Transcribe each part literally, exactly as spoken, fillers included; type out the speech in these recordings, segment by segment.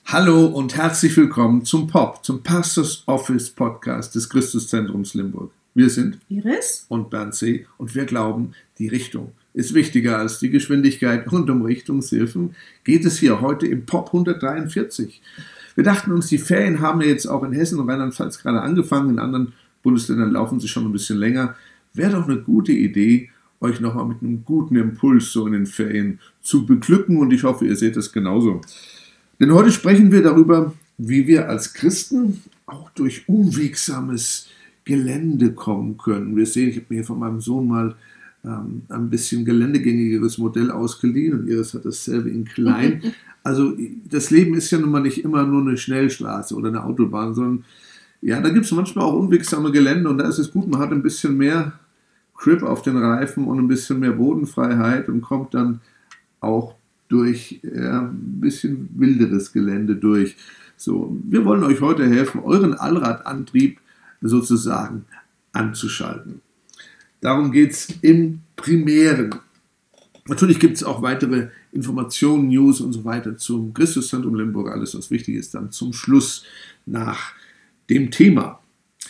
Hallo und herzlich willkommen zum P O P, zum Pastors Office Podcast des Christuszentrums Limburg. Wir sind Iris und Bernd C. und wir glauben, die Richtung ist wichtiger als die Geschwindigkeit, und um Richtungshilfen geht es hier heute im P O P hundertdreiundvierzig. Wir dachten uns, die Ferien haben ja jetzt auch in Hessen und Rheinland-Pfalz gerade angefangen, in anderen Bundesländern laufen sie schon ein bisschen länger. Wäre doch eine gute Idee, euch nochmal mit einem guten Impuls so in den Ferien zu beglücken, und ich hoffe, ihr seht das genauso. Denn heute sprechen wir darüber, wie wir als Christen auch durch unwegsames Gelände kommen können. Wir sehen, ich habe mir hier von meinem Sohn mal ähm, ein bisschen geländegängigeres Modell ausgeliehen und Iris hat dasselbe in klein. Also das Leben ist ja nun mal nicht immer nur eine Schnellstraße oder eine Autobahn, sondern ja, da gibt es manchmal auch unwegsame Gelände, und da ist es gut, man hat ein bisschen mehr Grip auf den Reifen und ein bisschen mehr Bodenfreiheit und kommt dann auch durch ja, ein bisschen wilderes Gelände durch. So, wir wollen euch heute helfen, euren Allradantrieb sozusagen anzuschalten. Darum geht es im Primären. Natürlich gibt es auch weitere Informationen, News und so weiter zum Christuszentrum Limburg. Alles, was wichtig ist, dann zum Schluss nach dem Thema.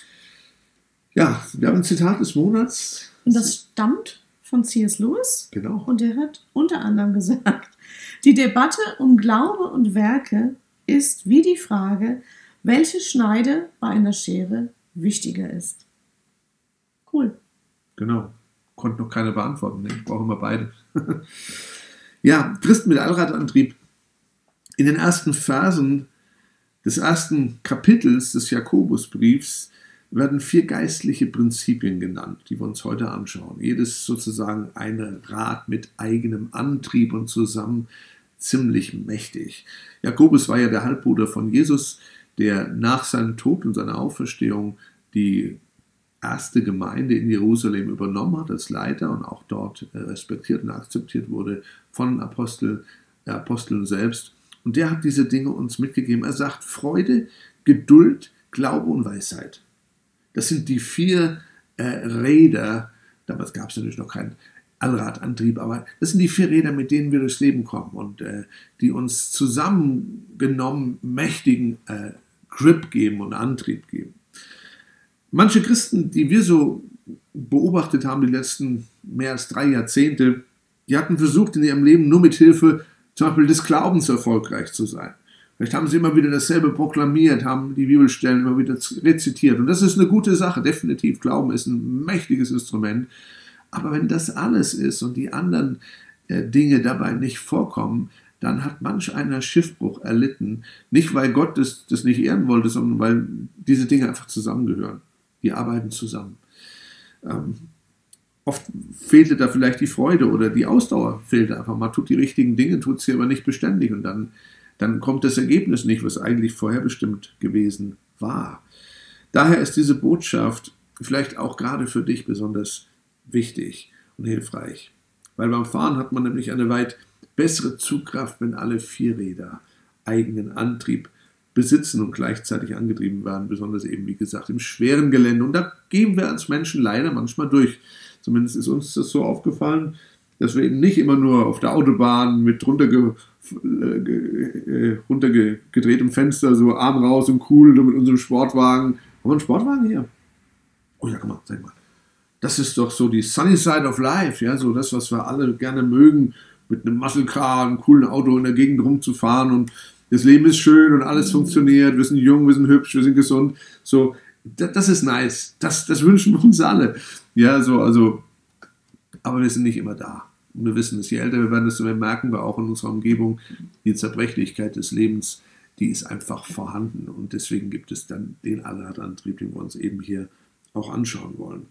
Ja, wir haben ein Zitat des Monats. Und das stammt von C S Lewis. Genau. Und der hat unter anderem gesagt, die Debatte um Glaube und Werke ist wie die Frage, welche Schneide bei einer Schere wichtiger ist. Cool. Genau. Konnte noch keine beantworten. Ne? Brauchen wir beide. Ja, Christen mit Allradantrieb. In den ersten Versen des ersten Kapitels des Jakobusbriefs werden vier geistliche Prinzipien genannt, die wir uns heute anschauen. Jedes sozusagen ein Rad mit eigenem Antrieb und zusammen ziemlich mächtig. Jakobus war ja der Halbbruder von Jesus, der nach seinem Tod und seiner Auferstehung die erste Gemeinde in Jerusalem übernommen hat als Leiter und auch dort respektiert und akzeptiert wurde von den Aposteln, der Aposteln selbst. Und der hat diese Dinge uns mitgegeben. Er sagt, Freude, Geduld, Glaube und Weisheit. Das sind die vier äh, Räder, damals gab es natürlich noch keinen Allradantrieb, aber das sind die vier Räder, mit denen wir durchs Leben kommen und äh, die uns zusammengenommen mächtigen äh, Grip geben und Antrieb geben. Manche Christen, die wir so beobachtet haben, die letzten mehr als drei Jahrzehnte, die hatten versucht, in ihrem Leben nur mit Hilfe zum Beispiel des Glaubens erfolgreich zu sein. Vielleicht haben sie immer wieder dasselbe proklamiert, haben die Bibelstellen immer wieder rezitiert. Und das ist eine gute Sache, definitiv. Glauben ist ein mächtiges Instrument. Aber wenn das alles ist und die anderen äh, Dinge dabei nicht vorkommen, dann hat manch einer Schiffbruch erlitten. Nicht, weil Gott das, das nicht ehren wollte, sondern weil diese Dinge einfach zusammengehören. Die arbeiten zusammen. Ähm, oft fehlte da vielleicht die Freude oder die Ausdauer fehlte einfach. Man tut die richtigen Dinge, tut sie aber nicht beständig. Und dann dann kommt das Ergebnis nicht, was eigentlich vorherbestimmt gewesen war. Daher ist diese Botschaft vielleicht auch gerade für dich besonders wichtig und hilfreich. Weil beim Fahren hat man nämlich eine weit bessere Zugkraft, wenn alle vier Räder eigenen Antrieb besitzen und gleichzeitig angetrieben werden, besonders eben, wie gesagt, im schweren Gelände. Und da gehen wir als Menschen leider manchmal durch. Zumindest ist uns das so aufgefallen, dass wir eben nicht immer nur auf der Autobahn mit runterge, äh, runtergedrehtem Fenster, so Arm raus und cool mit unserem Sportwagen. Haben wir einen Sportwagen hier? Oh ja, guck mal, sag mal. Das ist doch so die Sunny Side of Life, ja, so das, was wir alle gerne mögen, mit einem Muscle Car, einem coolen Auto in der Gegend rumzufahren, und das Leben ist schön und alles funktioniert, wir sind jung, wir sind hübsch, wir sind gesund, so, das, das ist nice, das, das wünschen wir uns alle, ja, so, also, aber wir sind nicht immer da. Und wir wissen es, je älter wir werden, desto mehr merken wir auch in unserer Umgebung, die Zerbrechlichkeit des Lebens, die ist einfach vorhanden. Und deswegen gibt es dann den Allradantrieb, den wir uns eben hier auch anschauen wollen.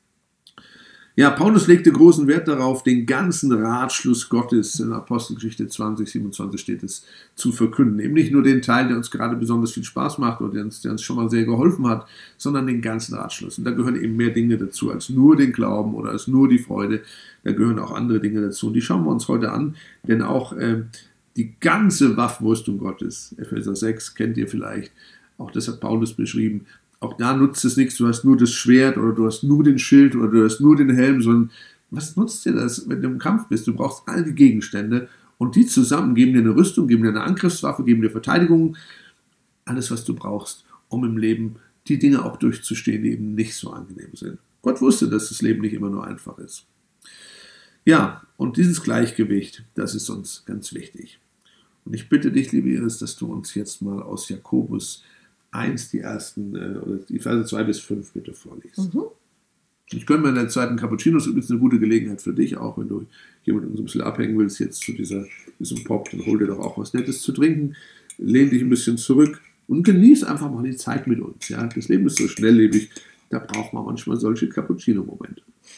Ja, Paulus legte großen Wert darauf, den ganzen Ratschluss Gottes, in Apostelgeschichte zwanzig, siebenundzwanzig steht es, zu verkünden. Eben nicht nur den Teil, der uns gerade besonders viel Spaß macht oder der uns, der uns schon mal sehr geholfen hat, sondern den ganzen Ratschluss. Und da gehören eben mehr Dinge dazu als nur den Glauben oder als nur die Freude. Da gehören auch andere Dinge dazu. Und die schauen wir uns heute an, denn auch äh, die ganze Waffenrüstung Gottes, Epheser sechs, kennt ihr vielleicht, auch das hat Paulus beschrieben. Auch da nutzt es nichts, du hast nur das Schwert oder du hast nur den Schild oder du hast nur den Helm, sondern was nutzt dir das, wenn du im Kampf bist? Du brauchst all die Gegenstände, Und die zusammen geben dir eine Rüstung, geben dir eine Angriffswaffe, geben dir Verteidigung, alles, was du brauchst, um im Leben die Dinge auch durchzustehen, die eben nicht so angenehm sind. Gott wusste, dass das Leben nicht immer nur einfach ist. Ja, und dieses Gleichgewicht, das ist uns ganz wichtig. Und ich bitte dich, liebe Iris, dass du uns jetzt mal aus Jakobus eins, die ersten, äh, oder die Verse zwei bis fünf bitte vorliest. Mhm. Ich gönne mir in der zweiten Cappuccino, das ist übrigens eine gute Gelegenheit für dich, auch wenn du hier mit uns ein bisschen abhängen willst, jetzt zu dieser, diesem Pop, dann hol dir doch auch was Nettes zu trinken, lehn dich ein bisschen zurück und genieß einfach mal die Zeit mit uns. Ja? Das Leben ist so schnelllebig, da braucht man manchmal solche Cappuccino-Momente.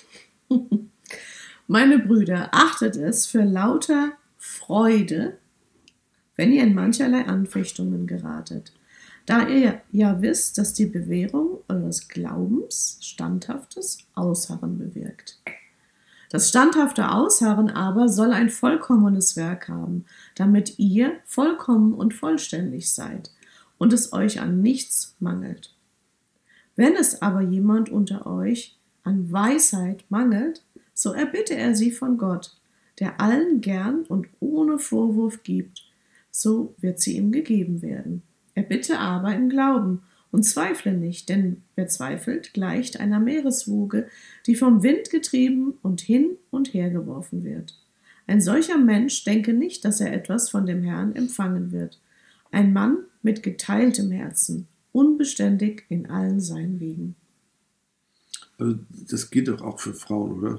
Meine Brüder, achtet es für lauter Freude, wenn ihr in mancherlei Anfechtungen geratet, da ihr ja wisst, dass die Bewährung eures Glaubens standhaftes Ausharren bewirkt. Das standhafte Ausharren aber soll ein vollkommenes Werk haben, damit ihr vollkommen und vollständig seid und es euch an nichts mangelt. Wenn es aber jemand unter euch an Weisheit mangelt, so erbitte er sie von Gott, der allen gern und ohne Vorwurf gibt, so wird sie ihm gegeben werden. Erbitte aber im Glauben und zweifle nicht, denn wer zweifelt, gleicht einer Meereswoge, die vom Wind getrieben und hin und her geworfen wird. Ein solcher Mensch denke nicht, dass er etwas von dem Herrn empfangen wird. Ein Mann mit geteiltem Herzen, unbeständig in allen seinen Wegen. Also das geht doch auch für Frauen, oder?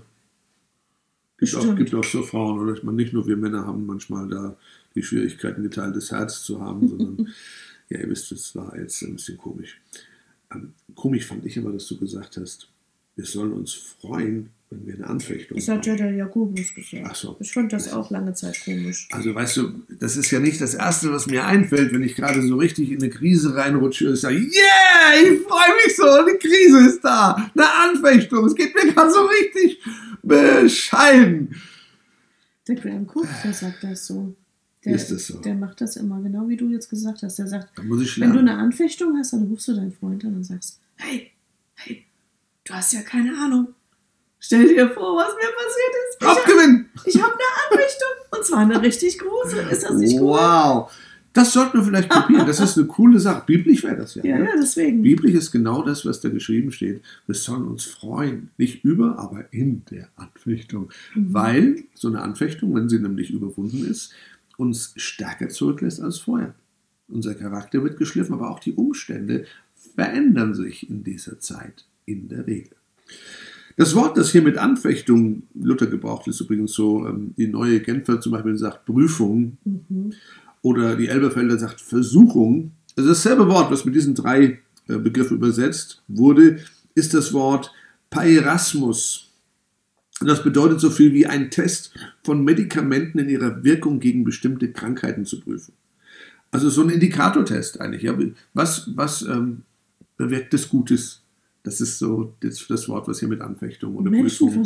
Es gibt auch, gibt auch so Frauen, oder? Ich meine, nicht nur wir Männer haben manchmal da die Schwierigkeiten, geteiltes Herz zu haben, sondern, ja, ihr wisst, das war jetzt ein bisschen komisch. Ähm, komisch fand ich immer, dass du gesagt hast, wir sollen uns freuen, wenn wir eine Anfechtung haben. Das hat ja der Jakobus gesagt. Ach so. Ich fand das auch lange Zeit komisch. Also weißt du, das ist ja nicht das Erste, was mir einfällt, wenn ich gerade so richtig in eine Krise reinrutsche und ich sage, yeah, ich freue mich so, die Krise ist da, eine Anfechtung, es geht mir gerade so richtig bescheiden. Der Graham Cook, der sagt das so. Der, ist das so? Der macht das immer, genau wie du jetzt gesagt hast. Der sagt, da muss ich wenn du eine Anfechtung hast, dann rufst du deinen Freund an und sagst, hey, hey, du hast ja keine Ahnung. Stell dir vor, was mir passiert ist. Raubgewinn! Ich habe hab eine Anfechtung und zwar eine richtig große. Ist das nicht cool? Wow! Das sollten wir vielleicht kopieren. Das ist eine coole Sache. Biblisch wäre das ja. Ja, ne? ja, deswegen. Biblisch ist genau das, was da geschrieben steht. Wir sollen uns freuen. Nicht über, aber in der Anfechtung. Mhm. Weil so eine Anfechtung, wenn sie nämlich überwunden ist, uns stärker zurücklässt als vorher. Unser Charakter wird geschliffen, aber auch die Umstände verändern sich in dieser Zeit in der Regel. Das Wort, das hier mit Anfechtung, Luther gebraucht, ist übrigens so, die neue Genfer zum Beispiel sagt Prüfung, mhm. oder die Elberfelder sagt Versuchung. Also dasselbe Wort, was mit diesen drei Begriffen übersetzt wurde, ist das Wort Pairasmus. Und das bedeutet so viel wie ein Test von Medikamenten in ihrer Wirkung gegen bestimmte Krankheiten zu prüfen. Also so ein Indikatortest eigentlich. Ja. Was, was ähm, bewirkt das Gutes? Das ist so das, das Wort, was hier mit Anfechtung oder Prüfung.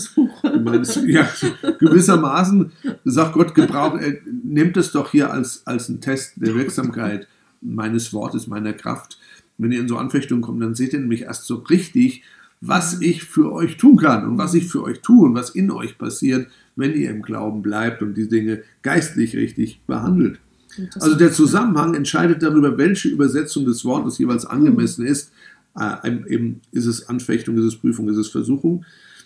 Ja, gewissermaßen sagt Gott, gebrauch, äh, nimmt es doch hier als, als einen Test der Wirksamkeit meines Wortes, meiner Kraft. Wenn ihr in so Anfechtungen kommt, dann seht ihr nämlich erst so richtig, was ich für euch tun kann und was ich für euch tue und was in euch passiert, wenn ihr im Glauben bleibt und die Dinge geistlich richtig behandelt. Also der Zusammenhang entscheidet darüber, welche Übersetzung des Wortes jeweils angemessen ist. Äh, eben ist es Anfechtung, ist es Prüfung, ist es Versuchung.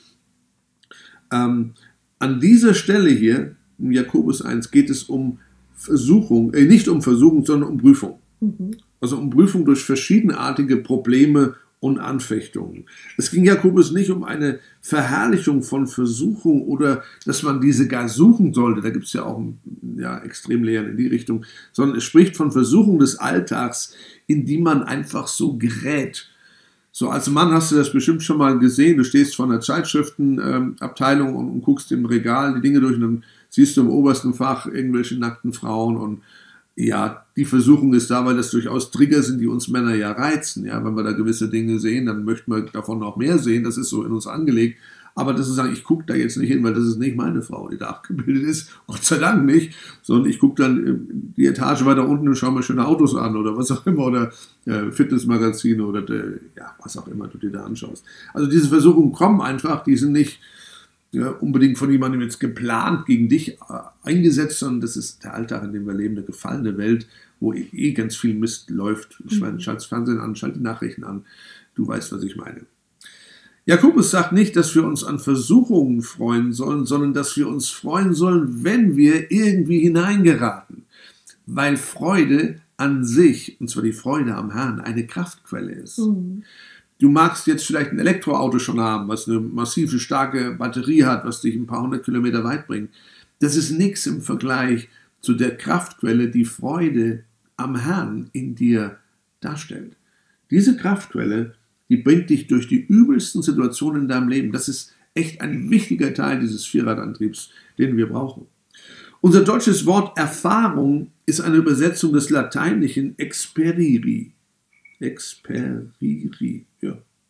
Ähm, an dieser Stelle hier, in Jakobus eins, geht es um Versuchung, äh, nicht um Versuchung, sondern um Prüfung. Mhm. Also um Prüfung durch verschiedenartige Probleme und Anfechtungen. Es ging Jakobus nicht um eine Verherrlichung von Versuchung oder dass man diese gar suchen sollte. Da gibt es ja auch ja, Extremlehren in die Richtung. Sondern es spricht von Versuchung des Alltags, in die man einfach so gerät. So als Mann hast du das bestimmt schon mal gesehen. Du stehst vor einer Zeitschriftenabteilung ähm, und, und guckst im Regal die Dinge durch und dann siehst du im obersten Fach irgendwelche nackten Frauen und ja, die Versuchung ist da, weil das durchaus Trigger sind, die uns Männer ja reizen. Ja, wenn wir da gewisse Dinge sehen, dann möchten wir davon noch mehr sehen. Das ist so in uns angelegt. Aber das zu sagen, ich gucke da jetzt nicht hin, weil das ist nicht meine Frau, die da abgebildet ist. Gott sei Dank nicht. Sondern ich gucke dann die Etage weiter unten und schaue mir schöne Autos an oder was auch immer. Oder äh, Fitnessmagazine oder äh, ja, was auch immer du dir da anschaust. Also diese Versuchungen kommen einfach. Die sind nicht ja, unbedingt von jemandem jetzt geplant gegen dich äh, eingesetzt, sondern das ist der Alltag, in dem wir leben, eine gefallene Welt, wo eh, eh ganz viel Mist läuft. Mhm. Schalt das Fernsehen an, schalt die Nachrichten an. Du weißt, was ich meine. Jakobus sagt nicht, dass wir uns an Versuchungen freuen sollen, sondern dass wir uns freuen sollen, wenn wir irgendwie hineingeraten. Weil Freude an sich, und zwar die Freude am Herrn, eine Kraftquelle ist. Mhm. Du magst jetzt vielleicht ein Elektroauto schon haben, was eine massive, starke Batterie hat, was dich ein paar hundert Kilometer weit bringt. Das ist nichts im Vergleich zu der Kraftquelle, die Freude am Herrn in dir darstellt. Diese Kraftquelle, die bringt dich durch die übelsten Situationen in deinem Leben. Das ist echt ein wichtiger Teil dieses Vierradantriebs, den wir brauchen. Unser deutsches Wort Erfahrung ist eine Übersetzung des lateinischen experiri. Experiri, ja.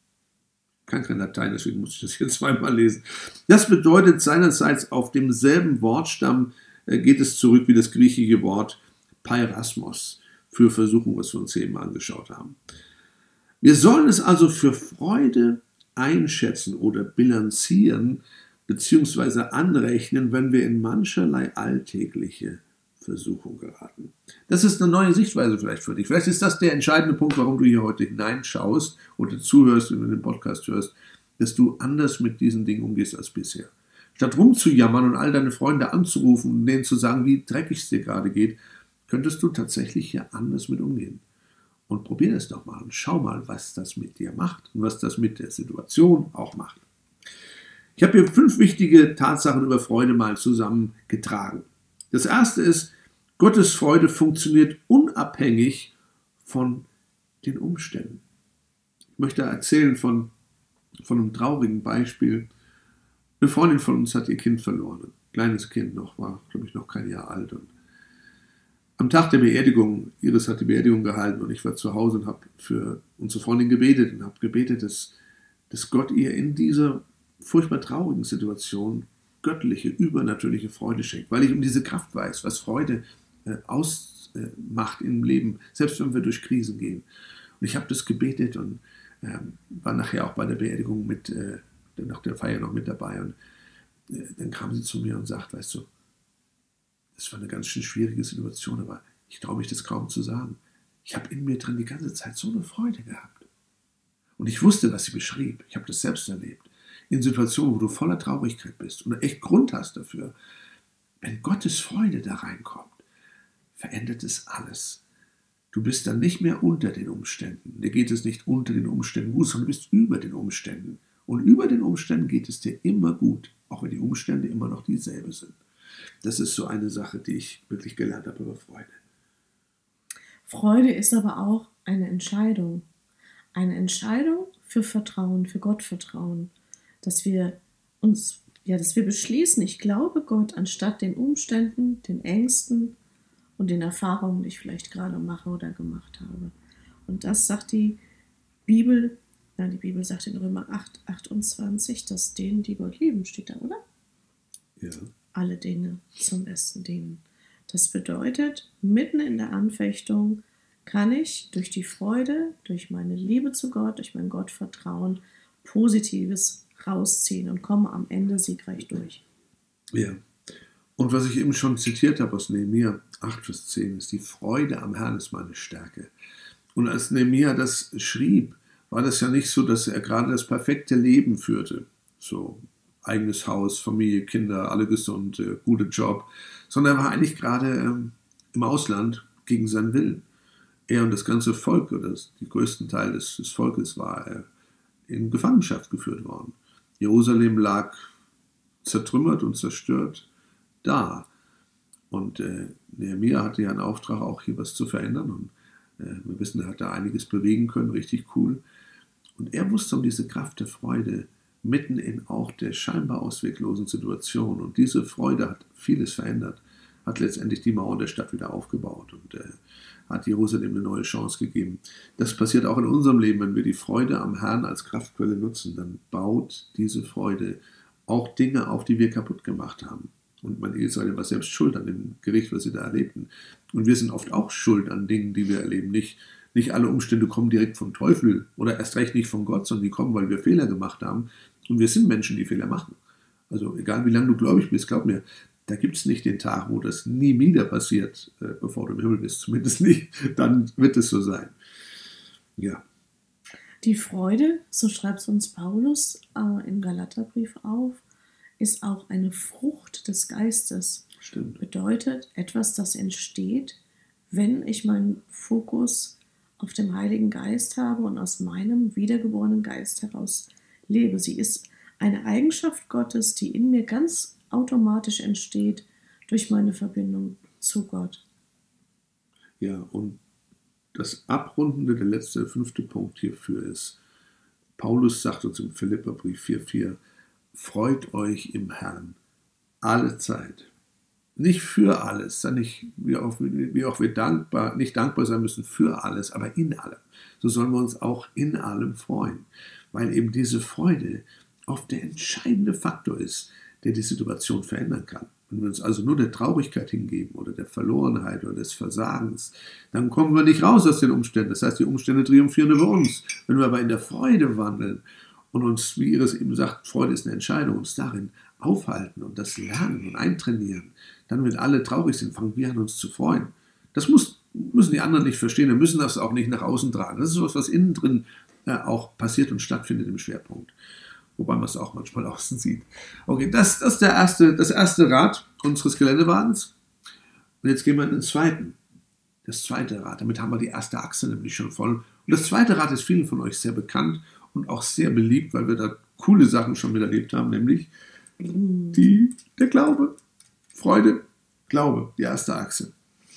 Ich kann kein Latein, deswegen muss ich das hier zweimal lesen. Das bedeutet seinerseits auf demselben Wortstamm äh, geht es zurück wie das griechische Wort Peirasmos für Versuchung, was wir uns eben angeschaut haben. Wir sollen es also für Freude einschätzen oder bilanzieren bzw. anrechnen, wenn wir in mancherlei alltägliche Versuchung geraten. Das ist eine neue Sichtweise vielleicht für dich. Vielleicht ist das der entscheidende Punkt, warum du hier heute hineinschaust oder zuhörst und den Podcast hörst, dass du anders mit diesen Dingen umgehst als bisher. Statt rumzujammern und all deine Freunde anzurufen und denen zu sagen, wie dreckig es dir gerade geht, könntest du tatsächlich hier anders mit umgehen. Und probier das doch mal und schau mal, was das mit dir macht und was das mit der Situation auch macht. Ich habe hier fünf wichtige Tatsachen über Freude mal zusammengetragen. Das erste ist, Gottes Freude funktioniert unabhängig von den Umständen. Ich möchte erzählen von, von einem traurigen Beispiel. Eine Freundin von uns hat ihr Kind verloren. Ein kleines Kind noch, war, glaube ich, noch kein Jahr alt. Und am Tag der Beerdigung, Iris hat die Beerdigung gehalten und ich war zu Hause und habe für unsere Freundin gebetet und habe gebetet, dass, dass Gott ihr in dieser furchtbar traurigen Situation göttliche, übernatürliche Freude schenkt, weil ich um diese Kraft weiß, was Freude äh, ausmacht äh, im Leben, selbst wenn wir durch Krisen gehen. Und ich habe das gebetet und äh, war nachher auch bei der Beerdigung mit, äh, nach der Feier noch mit dabei und äh, dann kam sie zu mir und sagt, weißt du, das war eine ganz schön schwierige Situation, aber ich traue mich das kaum zu sagen. Ich habe in mir drin die ganze Zeit so eine Freude gehabt. Und ich wusste, was sie beschrieb. Ich habe das selbst erlebt. In Situationen, wo du voller Traurigkeit bist und echt Grund hast dafür. Wenn Gottes Freude da reinkommt, verändert es alles. Du bist dann nicht mehr unter den Umständen. Dir geht es nicht unter den Umständen gut, sondern du bist über den Umständen. Und über den Umständen geht es dir immer gut, auch wenn die Umstände immer noch dieselbe sind. Das ist so eine Sache, die ich wirklich gelernt habe über Freude. Freude ist aber auch eine Entscheidung. Eine Entscheidung für Vertrauen, für Gottvertrauen. Dass wir uns, ja, dass wir beschließen, ich glaube Gott, anstatt den Umständen, den Ängsten und den Erfahrungen, die ich vielleicht gerade mache oder gemacht habe. Und das sagt die Bibel, ja, die Bibel sagt in Römer acht, achtundzwanzig, dass denen, die Gott lieben, steht da, oder? Ja. Alle Dinge zum Besten dienen. Das bedeutet, mitten in der Anfechtung kann ich durch die Freude, durch meine Liebe zu Gott, durch mein Gottvertrauen Positives rausziehen und komme am Ende siegreich durch. Ja. Und was ich eben schon zitiert habe aus Nehemia acht, Vers zehn, ist die Freude am Herrn ist meine Stärke. Und als Nehemia das schrieb, war das ja nicht so, dass er gerade das perfekte Leben führte. So eigenes Haus, Familie, Kinder, alle gesund, äh, guter Job, sondern er war eigentlich gerade ähm, im Ausland gegen seinen Willen. Er und das ganze Volk, oder das, die größten Teil des, des Volkes, war äh, in Gefangenschaft geführt worden. Jerusalem lag zertrümmert und zerstört da. Und äh, Nehemia hatte ja einen Auftrag, auch hier was zu verändern. Und äh, wir wissen, er hat da einiges bewegen können, richtig cool. Und er wusste um diese Kraft der Freude, mitten in auch der scheinbar ausweglosen Situation. Und diese Freude hat vieles verändert, hat letztendlich die Mauern der Stadt wieder aufgebaut und äh, hat Jerusalem eine neue Chance gegeben. Das passiert auch in unserem Leben, wenn wir die Freude am Herrn als Kraftquelle nutzen, dann baut diese Freude auch Dinge auf, die wir kaputt gemacht haben. Und man Israel war selbst schuld an dem Gericht, was sie da erlebten. Und wir sind oft auch schuld an Dingen, die wir erleben. Nicht, nicht alle Umstände kommen direkt vom Teufel oder erst recht nicht von Gott, sondern die kommen, weil wir Fehler gemacht haben. Und wir sind Menschen, die Fehler machen. Also egal wie lange du gläubig bist, glaub mir, da gibt es nicht den Tag, wo das nie wieder passiert, äh, bevor du im Himmel bist. Zumindest nicht. Dann wird es so sein. Ja. Die Freude, so schreibt es uns Paulus äh, im Galaterbrief auf, ist auch eine Frucht des Geistes. Stimmt. Bedeutet etwas, das entsteht, wenn ich meinen Fokus auf dem Heiligen Geist habe und aus meinem wiedergeborenen Geist heraus lebe. Sie ist eine Eigenschaft Gottes, die in mir ganz automatisch entsteht durch meine Verbindung zu Gott. Ja, und das Abrundende, der letzte, fünfte Punkt hierfür ist, Paulus sagt uns im Philipperbrief vier vier, freut euch im Herrn alle Zeit. Nicht für alles, nicht, wie, auch, wie auch wir dankbar, nicht dankbar sein müssen für alles, aber in allem. So sollen wir uns auch in allem freuen, weil eben diese Freude oft der entscheidende Faktor ist, der die Situation verändern kann. Wenn wir uns also nur der Traurigkeit hingeben oder der Verlorenheit oder des Versagens, dann kommen wir nicht raus aus den Umständen. Das heißt, die Umstände triumphieren über uns. Wenn wir aber in der Freude wandeln und uns, wie Iris eben sagt, Freude ist eine Entscheidung, uns darin aufhalten und das lernen und eintrainieren, dann, wenn alle traurig sind, fangen wir an, uns zu freuen. Das muss, müssen die anderen nicht verstehen, wir müssen das auch nicht nach außen tragen. Das ist etwas, was innen drin äh, auch passiert und stattfindet im Schwerpunkt. Wobei man es auch manchmal außen sieht. Okay, das, das ist der erste, das erste Rad unseres Geländewagens. Und jetzt gehen wir in den zweiten. Das zweite Rad. Damit haben wir die erste Achse nämlich schon voll. Und das zweite Rad ist vielen von euch sehr bekannt und auch sehr beliebt, weil wir da coole Sachen schon miterlebt haben, nämlich die, der Glaube. Freude, Glaube, die erste Achse.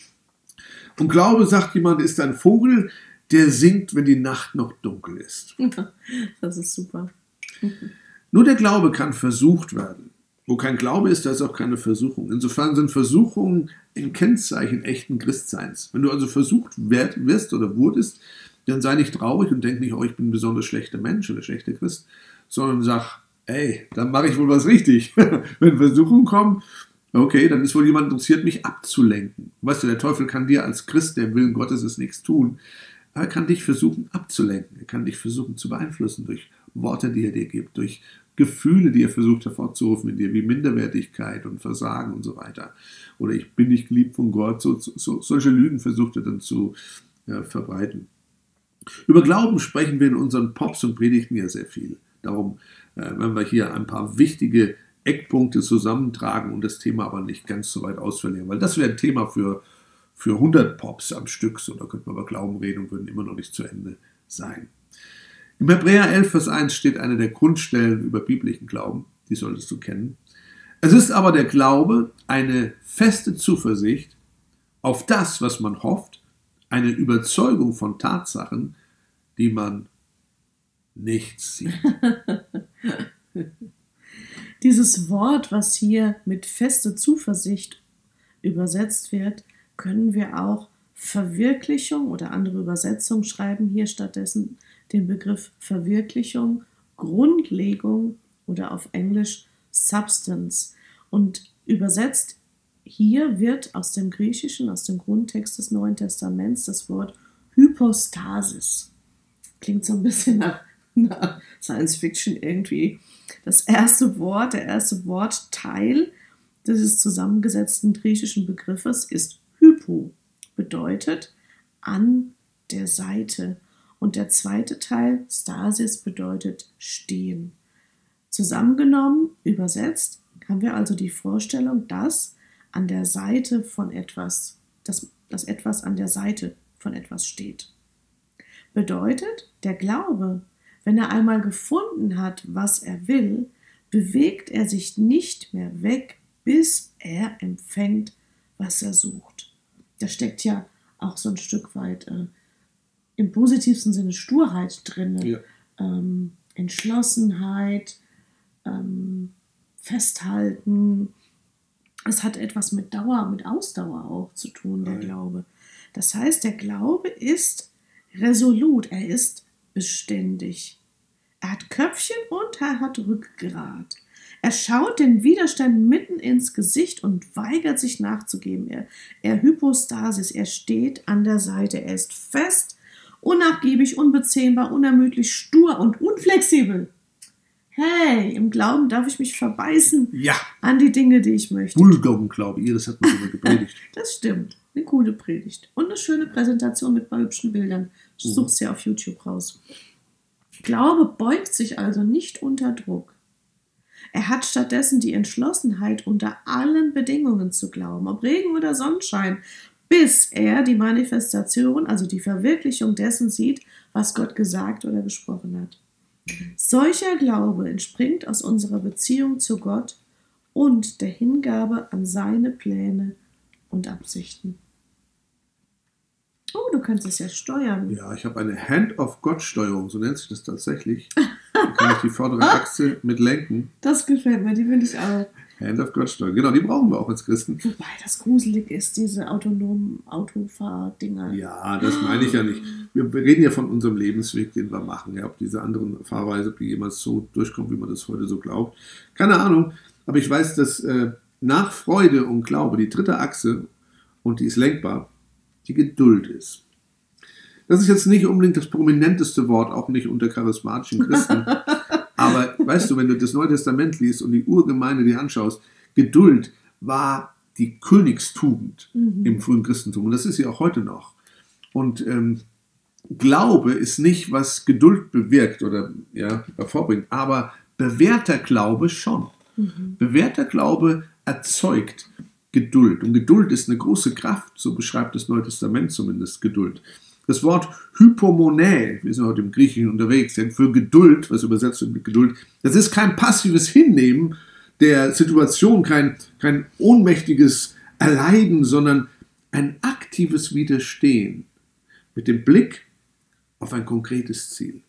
Und Glaube, sagt jemand, ist ein Vogel, der singt, wenn die Nacht noch dunkel ist. Das ist super. Nur der Glaube kann versucht werden. Wo kein Glaube ist, da ist auch keine Versuchung. Insofern sind Versuchungen ein Kennzeichen echten Christseins. Wenn du also versucht wirst oder wurdest, dann sei nicht traurig und denk nicht, oh, ich bin ein besonders schlechter Mensch oder schlechter Christ, sondern sag, ey, dann mache ich wohl was richtig. Wenn Versuchungen kommen, okay, dann ist wohl jemand interessiert, mich abzulenken. Weißt du, der Teufel kann dir als Christ, der im Willen Gottes ist, nichts tun. Er kann dich versuchen abzulenken. Er kann dich versuchen zu beeinflussen durch Worte, die er dir gibt, durch Gefühle, die er versucht hervorzurufen in dir, wie Minderwertigkeit und Versagen und so weiter. Oder ich bin nicht geliebt von Gott. So, so, solche Lügen versucht er dann zu ja, verbreiten. Über Glauben sprechen wir in unseren Pops und Predigten ja sehr viel. Darum äh, werden wir hier ein paar wichtige Eckpunkte zusammentragen und das Thema aber nicht ganz so weit ausverlieren, weil das wäre ein Thema für, für hundert Pops am Stück. So, da könnten wir über Glauben reden und würden immer noch nicht zu Ende sein. Im Hebräer elf, Vers eins steht eine der Grundstellen über biblischen Glauben. Die solltest du kennen. Es ist aber der Glaube eine feste Zuversicht auf das, was man hofft, eine Überzeugung von Tatsachen, die man nicht sieht. Dieses Wort, was hier mit feste Zuversicht übersetzt wird, können wir auch Verwirklichung oder andere Übersetzungen schreiben hier stattdessen den Begriff Verwirklichung, Grundlegung oder auf Englisch Substance. Und übersetzt hier wird aus dem Griechischen, aus dem Grundtext des Neuen Testaments das Wort Hypostasis. Klingt so ein bisschen nach, nach Science Fiction irgendwie. Das erste Wort, der erste Wortteil dieses zusammengesetzten griechischen Begriffes ist Hypo, bedeutet an der Seite. Und der zweite Teil, Stasis, bedeutet stehen. Zusammengenommen, übersetzt, haben wir also die Vorstellung, dass an der Seite von etwas, dass, dass etwas an der Seite von etwas steht. Bedeutet, der Glaube, wenn er einmal gefunden hat, was er will, bewegt er sich nicht mehr weg, bis er empfängt, was er sucht. Da steckt ja auch so ein Stück weit äh, im positivsten Sinne Sturheit drin, ja. ähm, Entschlossenheit, ähm, Festhalten. Es hat etwas mit Dauer, mit Ausdauer auch zu tun, der Nein. Glaube. Das heißt, der Glaube ist resolut, er ist beständig. Er hat Köpfchen und er hat Rückgrat. Er schaut den Widerstand mitten ins Gesicht und weigert sich nachzugeben. Er, er Hypostasis, er steht an der Seite, er ist fest, unnachgiebig, unbezähmbar, unermüdlich, stur und unflexibel. Hey, im Glauben darf ich mich verbeißen Ja, an die Dinge, die ich möchte. Bullgaugen-Glaube, ihr, das hat man immer gepredigt. Das stimmt. Eine coole Predigt. Und eine schöne Präsentation mit ein paar hübschen Bildern. Ich suche es ja auf YouTube raus. Glaube beugt sich also nicht unter Druck. Er hat stattdessen die Entschlossenheit, unter allen Bedingungen zu glauben, ob Regen oder Sonnenschein, bis er die Manifestation, also die Verwirklichung dessen sieht, was Gott gesagt oder gesprochen hat. Solcher Glaube entspringt aus unserer Beziehung zu Gott und der Hingabe an seine Pläne und Absichten. Oh, du kannst es ja steuern. Ja, ich habe eine Hand-of-God-Steuerung, so nennt sich das tatsächlich. Da kann ich die vordere Achse mit lenken. Das gefällt mir, die will ich auch. Hand-of-God-Steuerung, genau, die brauchen wir auch als Christen. Wobei das gruselig ist, diese autonomen Autofahrdinger. Ja, das meine ich ja nicht. Wir reden ja von unserem Lebensweg, den wir machen. Ja, ob diese anderen Fahrweise, ob die jemals so durchkommt, wie man das heute so glaubt. Keine Ahnung, aber ich weiß, dass äh, nach Freude und Glaube die dritte Achse, und die ist lenkbar, die Geduld ist. Das ist jetzt nicht unbedingt das prominenteste Wort, auch nicht unter charismatischen Christen. Aber weißt du, wenn du das Neue Testament liest und die Urgemeinde dir anschaust, Geduld war die Königstugend mhm. im frühen Christentum. Und das ist sie auch heute noch. Und ähm, Glaube ist nicht, was Geduld bewirkt oder ja, hervorbringt, aber bewährter Glaube schon. Mhm. Bewährter Glaube erzeugt Geduld. Und Geduld ist eine große Kraft, so beschreibt das Neue Testament zumindest Geduld. Das Wort Hypomonä, wir sind heute im Griechischen unterwegs, für Geduld, was übersetzt wird mit Geduld, das ist kein passives Hinnehmen der Situation, kein, kein ohnmächtiges Erleiden, sondern ein aktives Widerstehen mit dem Blick auf ein konkretes Ziel.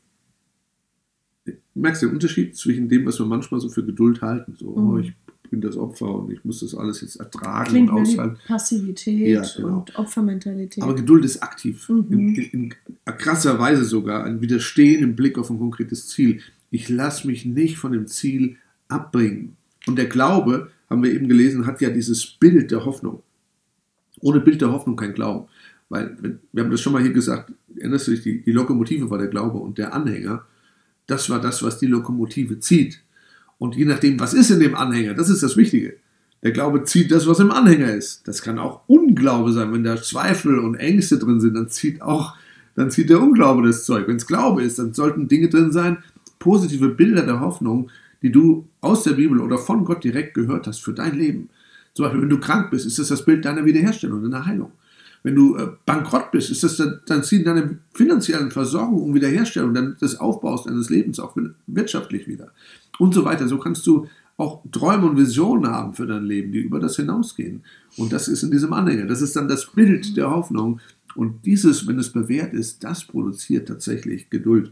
Du merkst den Unterschied zwischen dem, was wir manchmal so für Geduld halten, so, mhm. oh, ich bin das Opfer und ich muss das alles jetzt ertragen Klingt und aushalten. Wie Passivität ja, genau. und Opfermentalität. Aber Geduld ist aktiv, mhm. in, in, in krasser Weise sogar, ein Widerstehen im Blick auf ein konkretes Ziel. Ich lasse mich nicht von dem Ziel abbringen. Und der Glaube, haben wir eben gelesen, hat ja dieses Bild der Hoffnung. Ohne Bild der Hoffnung kein Glauben. Weil, wir haben das schon mal hier gesagt, erinnerst du dich, die, die Lokomotive war der Glaube und der Anhänger, das war das, was die Lokomotive zieht. Und je nachdem, was ist in dem Anhänger, das ist das Wichtige. Der Glaube zieht das, was im Anhänger ist. Das kann auch Unglaube sein. Wenn da Zweifel und Ängste drin sind, dann zieht auch, dann zieht der Unglaube das Zeug. Wenn es Glaube ist, dann sollten Dinge drin sein, positive Bilder der Hoffnung, die du aus der Bibel oder von Gott direkt gehört hast für dein Leben. Zum Beispiel, wenn du krank bist, ist das das Bild deiner Wiederherstellung, deiner Heilung. Wenn du äh, bankrott bist, ist das dann, dann Ziel deiner finanziellen Versorgung und Wiederherstellung, dann des Aufbaus deines Lebens, auch wirtschaftlich wieder. Und so weiter. So kannst du auch Träume und Visionen haben für dein Leben, die über das hinausgehen. Und das ist in diesem Anhänger. Das ist dann das Bild der Hoffnung. Und dieses, wenn es bewährt ist, das produziert tatsächlich Geduld.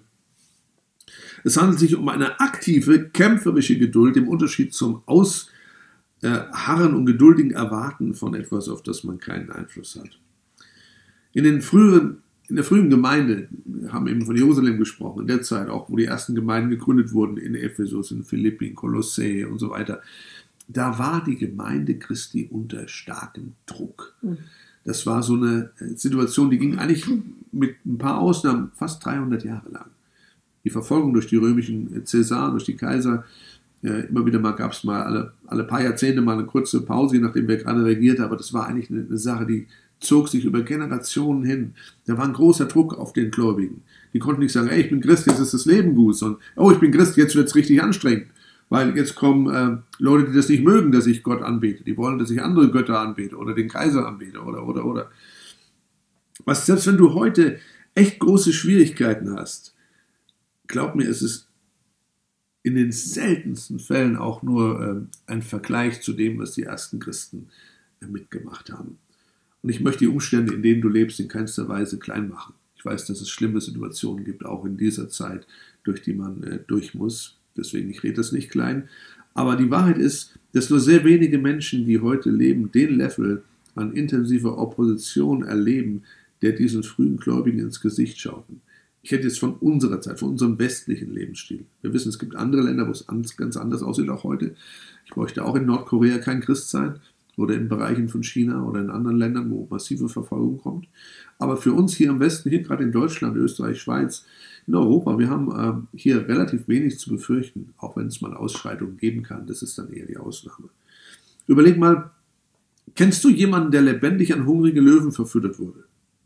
Es handelt sich um eine aktive, kämpferische Geduld im Unterschied zum Ausharren und geduldigen Erwarten von etwas, auf das man keinen Einfluss hat. In den früheren In der frühen Gemeinde, wir haben eben von Jerusalem gesprochen, in der Zeit auch, wo die ersten Gemeinden gegründet wurden, in Ephesus, in Philippi, in Kolossä und so weiter, da war die Gemeinde Christi unter starkem Druck. Das war so eine Situation, die ging eigentlich mit ein paar Ausnahmen fast dreihundert Jahre lang. Die Verfolgung durch die römischen Cäsaren, durch die Kaiser, immer wieder mal gab es mal alle, alle paar Jahrzehnte mal eine kurze Pause, nachdem wer gerade regierte, aber das war eigentlich eine, eine Sache, die zog sich über Generationen hin. Da war ein großer Druck auf den Gläubigen. Die konnten nicht sagen, ey, ich bin Christ, jetzt ist das Leben gut, sondern, oh, ich bin Christ, jetzt wird es richtig anstrengend. Weil jetzt kommen äh, Leute, die das nicht mögen, dass ich Gott anbete. Die wollen, dass ich andere Götter anbete oder den Kaiser anbete oder, oder, oder. Was, selbst wenn du heute echt große Schwierigkeiten hast, glaub mir, es ist in den seltensten Fällen auch nur äh, ein Vergleich zu dem, was die ersten Christen äh, mitgemacht haben. Und ich möchte die Umstände, in denen du lebst, in keinster Weise klein machen. Ich weiß, dass es schlimme Situationen gibt, auch in dieser Zeit, durch die man äh, durch muss. Deswegen, ich rede das nicht klein. Aber die Wahrheit ist, dass nur sehr wenige Menschen, die heute leben, den Level an intensiver Opposition erleben, der diesen frühen Gläubigen ins Gesicht schauten. Ich hätte jetzt von unserer Zeit, von unserem westlichen Lebensstil. Wir wissen, es gibt andere Länder, wo es ganz anders aussieht, auch heute. Ich bräuchte auch in Nordkorea kein Christ sein. oder in Bereichen von China oder in anderen Ländern, wo massive Verfolgung kommt. Aber für uns hier im Westen, hier gerade in Deutschland, Österreich, Schweiz, in Europa, wir haben äh, hier relativ wenig zu befürchten, auch wenn es mal Ausschreitungen geben kann. Das ist dann eher die Ausnahme. Überleg mal, kennst du jemanden, der lebendig an hungrige Löwen verfüttert wurde?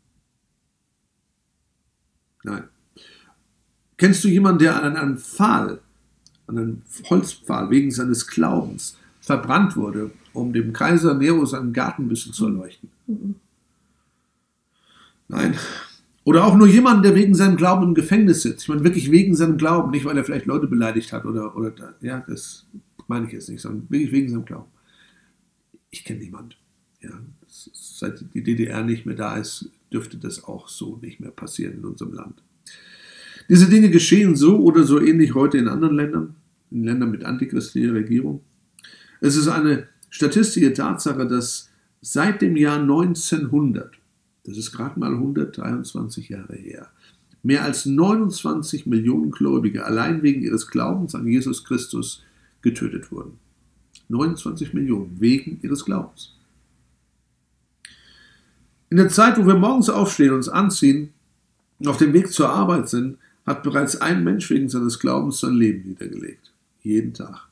Nein. Kennst du jemanden, der an einem Pfahl, an einem Holzpfahl wegen seines Glaubens verbrannt wurde, um dem Kaiser Nero seinen Garten ein bisschen zu erleuchten? Mhm. Nein. Oder auch nur jemanden, der wegen seinem Glauben im Gefängnis sitzt. Ich meine, wirklich wegen seinem Glauben, nicht weil er vielleicht Leute beleidigt hat oder, oder ja, das meine ich jetzt nicht, sondern wirklich wegen seinem Glauben. Ich kenne niemanden. Ja, seit die D D R nicht mehr da ist, dürfte das auch so nicht mehr passieren in unserem Land. Diese Dinge geschehen so oder so ähnlich heute in anderen Ländern, in Ländern mit antichristlicher Regierung. Es ist eine statistische Tatsache, dass seit dem Jahr neunzehnhundert, das ist gerade mal hundertdreiundzwanzig Jahre her, mehr als neunundzwanzig Millionen Gläubige allein wegen ihres Glaubens an Jesus Christus getötet wurden. neunundzwanzig Millionen wegen ihres Glaubens. In der Zeit, wo wir morgens aufstehen, uns anziehen und auf dem Weg zur Arbeit sind, hat bereits ein Mensch wegen seines Glaubens sein Leben niedergelegt. Jeden Tag.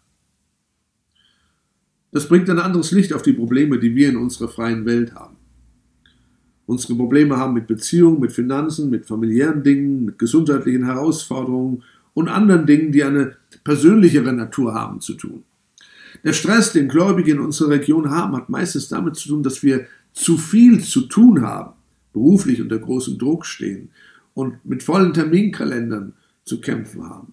Das bringt ein anderes Licht auf die Probleme, die wir in unserer freien Welt haben. Unsere Probleme haben mit Beziehungen, mit Finanzen, mit familiären Dingen, mit gesundheitlichen Herausforderungen und anderen Dingen, die eine persönlichere Natur haben, zu tun. Der Stress, den Gläubige in unserer Region haben, hat meistens damit zu tun, dass wir zu viel zu tun haben, beruflich unter großem Druck stehen und mit vollen Terminkalendern zu kämpfen haben.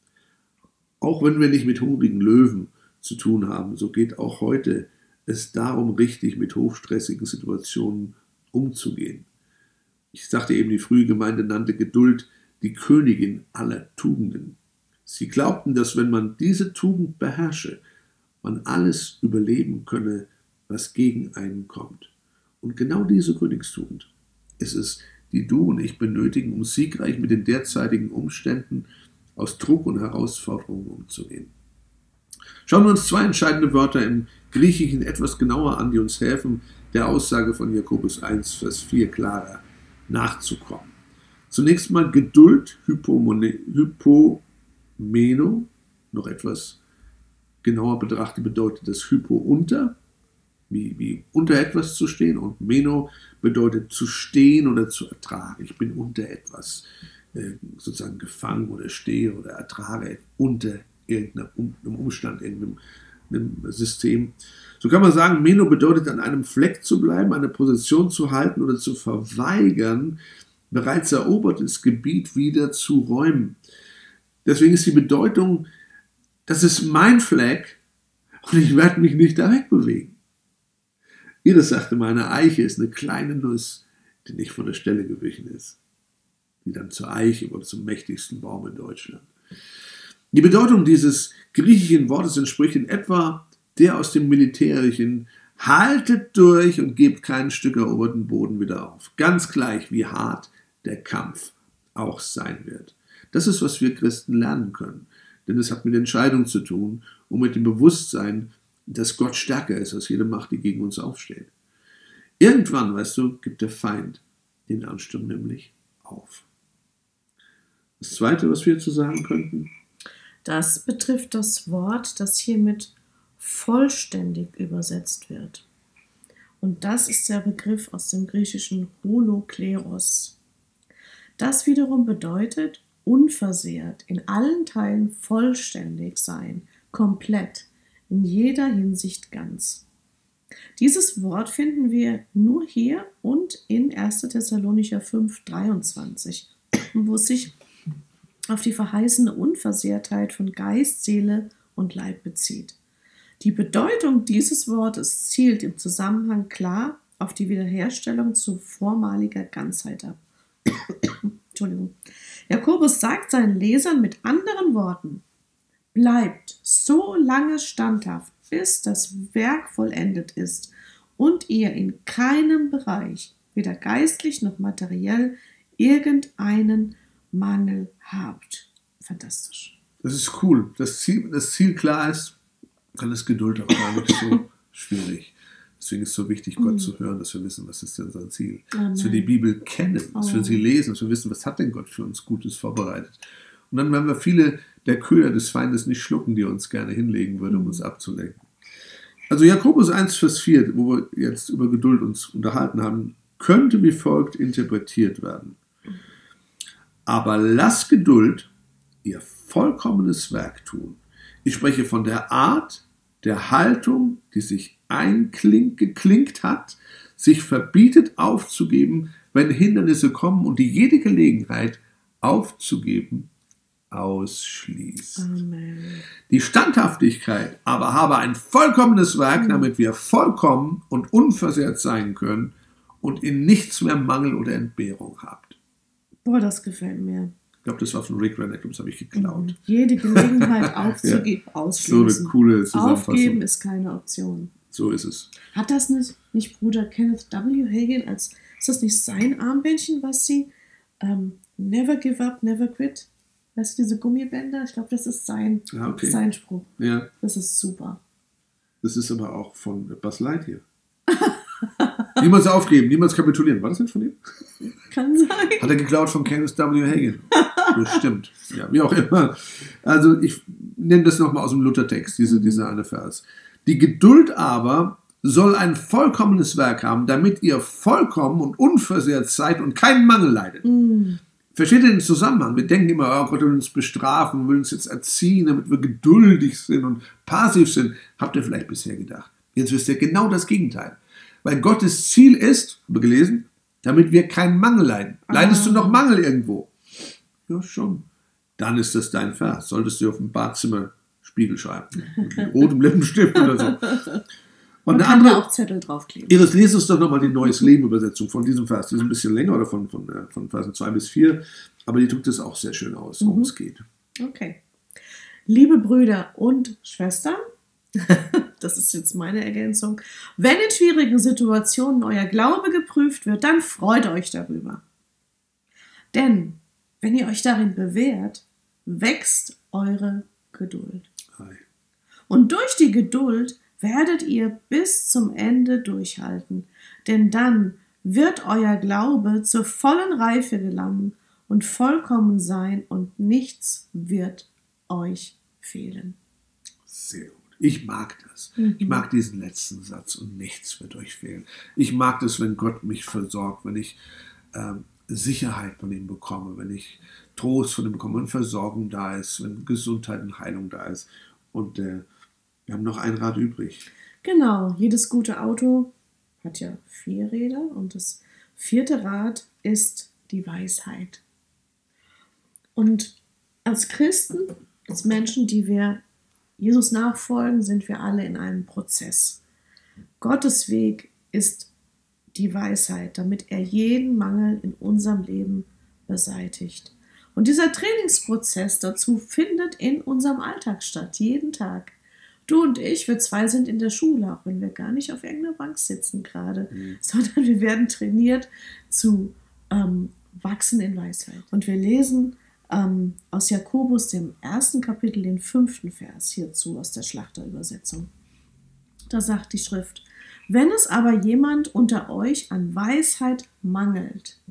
Auch wenn wir nicht mit hungrigen Löwen zu tun haben, so geht auch heute es darum, richtig mit hochstressigen Situationen umzugehen. Ich sagte eben, die frühe Gemeinde nannte Geduld die Königin aller Tugenden. Sie glaubten, dass wenn man diese Tugend beherrsche, man alles überleben könne, was gegen einen kommt. Und genau diese Königstugend ist es, die du und ich benötigen, um siegreich mit den derzeitigen Umständen aus Druck und Herausforderungen umzugehen. Schauen wir uns zwei entscheidende Wörter im Griechischen etwas genauer an, die uns helfen, der Aussage von Jakobus eins, Vers vier klarer nachzukommen. Zunächst mal Geduld, Hypomone, Hypomeno, noch etwas genauer betrachtet bedeutet das Hypo unter, wie, wie unter etwas zu stehen, und Meno bedeutet zu stehen oder zu ertragen. Ich bin unter etwas äh, sozusagen gefangen oder stehe oder ertrage unter irgendeinem Umstand, irgendeinem einem System. So kann man sagen, Meno bedeutet an einem Fleck zu bleiben, eine Position zu halten oder zu verweigern, bereits erobertes Gebiet wieder zu räumen. Deswegen ist die Bedeutung, das ist mein Fleck und ich werde mich nicht da wegbewegen. Iris sagte mal, eine Eiche ist eine kleine Nuss, die nicht von der Stelle gewichen ist, die dann zur Eiche oder zum mächtigsten Baum in Deutschland. Die Bedeutung dieses griechischen Wortes entspricht in etwa der aus dem Militärischen: haltet durch und gebt kein Stück eroberten Boden wieder auf. Ganz gleich, wie hart der Kampf auch sein wird. Das ist, was wir Christen lernen können. Denn es hat mit Entscheidung zu tun und mit dem Bewusstsein, dass Gott stärker ist als jede Macht, die gegen uns aufsteht. Irgendwann, weißt du, gibt der Feind den Ansturm nämlich auf. Das Zweite, was wir zu sagen könnten: Das betrifft das Wort, das hier mit vollständig übersetzt wird. Und das ist der Begriff aus dem griechischen Holokleros. Das wiederum bedeutet unversehrt, in allen Teilen vollständig sein, komplett, in jeder Hinsicht ganz. Dieses Wort finden wir nur hier und in erster Thessalonicher fünf, dreiundzwanzig, wo es sich auf die verheißene Unversehrtheit von Geist, Seele und Leib bezieht. Die Bedeutung dieses Wortes zielt im Zusammenhang klar auf die Wiederherstellung zu vormaliger Ganzheit ab. Entschuldigung. Jakobus sagt seinen Lesern mit anderen Worten: bleibt so lange standhaft, bis das Werk vollendet ist und ihr in keinem Bereich, weder geistlich noch materiell, irgendeinen Mangel habt. Fantastisch. Das ist cool. Das Ziel, das Ziel klar ist, dann ist Geduld auch gar nicht so schwierig. Deswegen ist es so wichtig, Gott Mhm. zu hören, dass wir wissen, was ist denn sein Ziel. Amen. Dass wir die Bibel kennen, dass wir Oh. sie lesen, dass wir wissen, was hat denn Gott für uns Gutes vorbereitet. Und dann werden wir viele der Köder des Feindes nicht schlucken, die er uns gerne hinlegen würde, um uns abzulenken. Also Jakobus eins, Vers vier, wo wir jetzt über Geduld uns unterhalten haben, könnte wie folgt interpretiert werden. Aber lass Geduld ihr vollkommenes Werk tun. Ich spreche von der Art, der Haltung, die sich eingeklinkt hat, sich verbietet aufzugeben, wenn Hindernisse kommen und die jede Gelegenheit aufzugeben ausschließt. Amen. Die Standhaftigkeit aber habe ein vollkommenes Werk, damit wir vollkommen und unversehrt sein können und in nichts mehr Mangel oder Entbehrung habt. Boah, das gefällt mir. Ich glaube, das war von Rick Renner, das habe ich geklaut. Jede Gelegenheit aufzugeben, So eine ausschließen. coole Zusammenfassung. Aufgeben ist keine Option. So ist es. Hat das nicht, nicht Bruder Kenneth W. Hagin als, ist das nicht sein Armbändchen, was sie, ähm, never give up, never quit? Weißt du, diese Gummibänder? Ich glaube, das ist sein, Ah, okay. sein Spruch. Ja, Das ist super. das ist aber auch von Buzz Lightyear. Niemals aufgeben, niemals kapitulieren. War das nicht von ihm? Kann sein. Hat er geklaut von Kenneth W. Hagin. Bestimmt. Ja, wie auch immer. Also ich nehme das nochmal aus dem Luthertext, diese, dieser eine Vers. Die Geduld aber soll ein vollkommenes Werk haben, damit ihr vollkommen und unversehrt seid und keinen Mangel leidet. Mm. Versteht ihr den Zusammenhang? Wir denken immer, oh Gott will uns bestrafen, will uns jetzt erziehen, damit wir geduldig sind und passiv sind. Habt ihr vielleicht bisher gedacht. Jetzt wisst ihr genau das Gegenteil. Weil Gottes Ziel ist, haben wir gelesen, damit wir keinen Mangel leiden. Leidest du noch Mangel irgendwo? Ja, schon. Dann ist das dein Vers. Solltest du auf dem Badzimmerspiegel schreiben. Mit rotem Lippenstift oder so. Und Man eine kann da andere, auch Zettel draufkleben. Iris, lest uns doch nochmal die Neues Leben-Übersetzung von diesem Vers. Die ist ein bisschen länger oder von, von, äh, von Versen zwei bis vier. Aber die drückt es auch sehr schön aus, worum Mhm. es geht. Okay. Liebe Brüder und Schwestern, das ist jetzt meine Ergänzung, wenn in schwierigen Situationen euer Glaube geprüft wird, dann freut euch darüber. Denn wenn ihr euch darin bewährt, wächst eure Geduld. Hi. Und durch die Geduld werdet ihr bis zum Ende durchhalten, denn dann wird euer Glaube zur vollen Reife gelangen und vollkommen sein und nichts wird euch fehlen. Sehr gut. Ich mag das. Mhm. Ich mag diesen letzten Satz und nichts wird euch fehlen. Ich mag das, wenn Gott mich versorgt, wenn ich ähm, Sicherheit von ihm bekomme, wenn ich Trost von ihm bekomme, wenn Versorgung da ist, wenn Gesundheit und Heilung da ist. Und äh, wir haben noch ein Rad übrig. Genau, jedes gute Auto hat ja vier Räder und das vierte Rad ist die Weisheit. Und als Christen, als Menschen, die wir Jesus nachfolgen, sind wir alle in einem Prozess. Gottes Weg ist die Weisheit, damit er jeden Mangel in unserem Leben beseitigt. Und dieser Trainingsprozess dazu findet in unserem Alltag statt, jeden Tag. Du und ich, wir zwei sind in der Schule, auch wenn wir gar nicht auf irgendeiner Bank sitzen gerade, mhm. sondern wir werden trainiert zu ähm, wachsen in Weisheit. Und wir lesen ähm, aus Jakobus, dem ersten Kapitel, den fünften Vers hierzu aus der Schlachterübersetzung. Da sagt die Schrift: Wenn es aber jemand unter euch an Weisheit mangelt,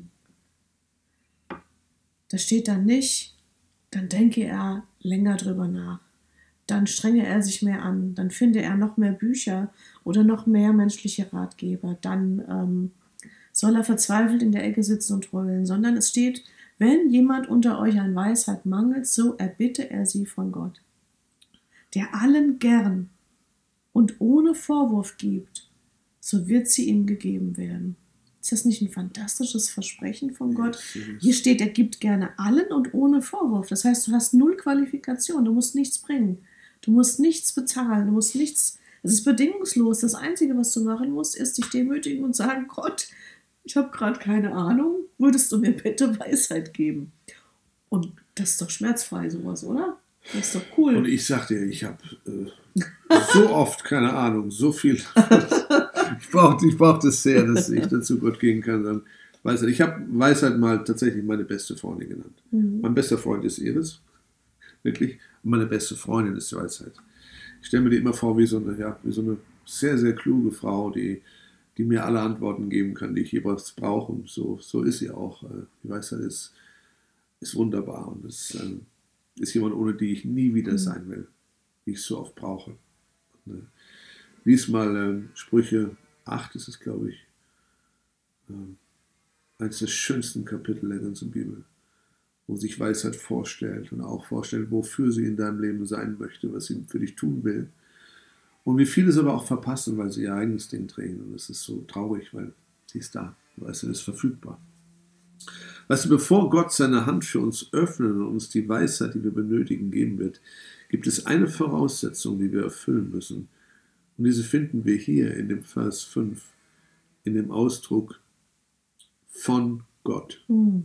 da steht dann nicht, dann denke er länger drüber nach. Dann strenge er sich mehr an, dann finde er noch mehr Bücher oder noch mehr menschliche Ratgeber, dann ähm, soll er verzweifelt in der Ecke sitzen und heulen, sondern es steht, wenn jemand unter euch an Weisheit mangelt, so erbitte er sie von Gott, der allen gern und ohne Vorwurf gibt, so wird sie ihm gegeben werden. Ist das nicht ein fantastisches Versprechen von Gott? Hier steht, er gibt gerne allen und ohne Vorwurf. Das heißt, du hast null Qualifikation, du musst nichts bringen. Du musst nichts bezahlen, du musst nichts, es ist bedingungslos. Das Einzige, was du machen musst, ist dich demütigen und sagen, Gott, ich habe gerade keine Ahnung, würdest du mir bitte Weisheit geben? Und das ist doch schmerzfrei, sowas, oder? Das ist doch cool. Und ich sag dir, ich habe äh, so oft, keine Ahnung, so viel. ich brauche ich brauch das sehr, dass ich dazu Gott gehen kann. Dann Weisheit. Ich habe Weisheit mal tatsächlich meine beste Freundin genannt. Mhm. Mein bester Freund ist Iris. Wirklich. Und meine beste Freundin ist Weisheit. Ich stelle mir die immer vor wie so eine, ja, wie so eine sehr, sehr kluge Frau, die, die mir alle Antworten geben kann, die ich jeweils brauche. Und so, so ist sie auch. Die Weisheit ist, ist wunderbar und ist, ähm, ist jemand, ohne die ich nie wieder sein will, die ich so oft brauche. Und, äh, lies mal äh, Sprüche acht, ist es, glaube ich, äh, eines der schönsten Kapitel der ganzen Bibel, wo sich Weisheit vorstellt und auch vorstellt, wofür sie in deinem Leben sein möchte, was sie für dich tun will. Und wie viele es aber auch verpassen, weil sie ihr eigenes Ding drehen. Und es ist so traurig, weil sie ist da. Weisheit ist verfügbar. Weißt du, bevor Gott seine Hand für uns öffnet und uns die Weisheit, die wir benötigen, geben wird, gibt es eine Voraussetzung, die wir erfüllen müssen. Und diese finden wir hier in dem Vers fünf, in dem Ausdruck von Gott. Mhm.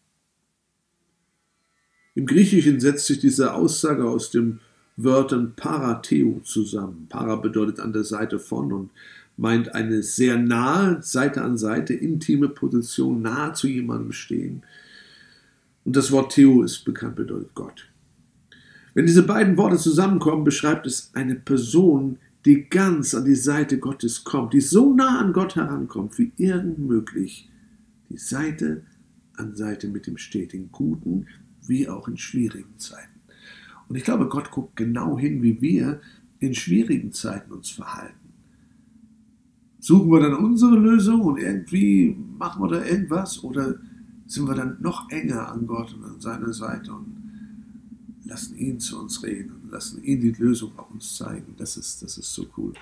Im Griechischen setzt sich diese Aussage aus den Wörtern Parateo zusammen. Para bedeutet an der Seite von und meint eine sehr nahe, Seite an Seite, intime Position, nahe zu jemandem stehen. Und das Wort Theo ist bekannt, bedeutet Gott. Wenn diese beiden Worte zusammenkommen, beschreibt es eine Person, die ganz an die Seite Gottes kommt, die so nah an Gott herankommt, wie irgend möglich, die Seite an Seite mit ihm steht, in guten wie auch in schwierigen Zeiten. Und ich glaube, Gott guckt genau hin, wie wir in schwierigen Zeiten uns verhalten. Suchen wir dann unsere Lösung und irgendwie machen wir da irgendwas oder sind wir dann noch enger an Gott und an seiner Seite und lassen ihn zu uns reden und lassen ihn die Lösung auf uns zeigen. Das ist, das ist so cool.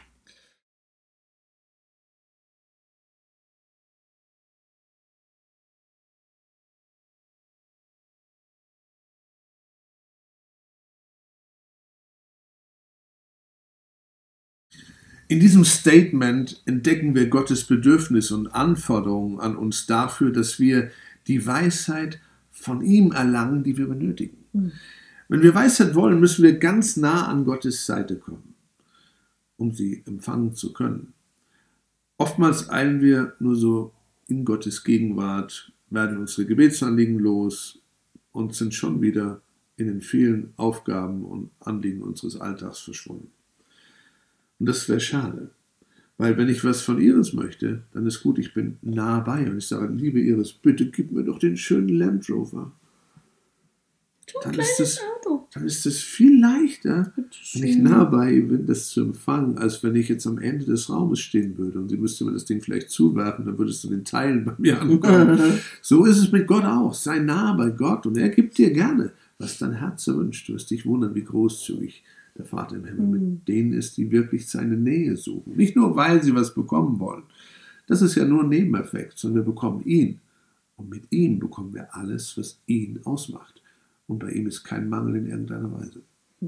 In diesem Statement entdecken wir Gottes Bedürfnisse und Anforderungen an uns dafür, dass wir die Weisheit von ihm erlangen, die wir benötigen. Mhm. Wenn wir Weisheit wollen, müssen wir ganz nah an Gottes Seite kommen, um sie empfangen zu können. Oftmals eilen wir nur so in Gottes Gegenwart, werden unsere Gebetsanliegen los und sind schon wieder in den vielen Aufgaben und Anliegen unseres Alltags verschwunden. Und das wäre schade, weil wenn ich was von Iris möchte, dann ist gut, ich bin nah bei und ich sage, liebe Iris, bitte gib mir doch den schönen Land Rover. Dann ist, das, dann ist das viel leichter, wenn ich nah bei ihr bin, das zu empfangen, als wenn ich jetzt am Ende des Raumes stehen würde und sie müsste mir das Ding vielleicht zuwerfen, dann würdest du den Teilen bei mir ankommen. So ist es mit Gott auch. Sei nah bei Gott und er gibt dir gerne, was dein Herz wünscht. Du wirst dich wundern, wie großzügig der Vater im Himmel mit denen ist, die wirklich seine Nähe suchen. Nicht nur, weil sie was bekommen wollen. Das ist ja nur ein Nebeneffekt, sondern wir bekommen ihn. Und mit ihm bekommen wir alles, was ihn ausmacht. Und bei ihm ist kein Mangel in irgendeiner Weise.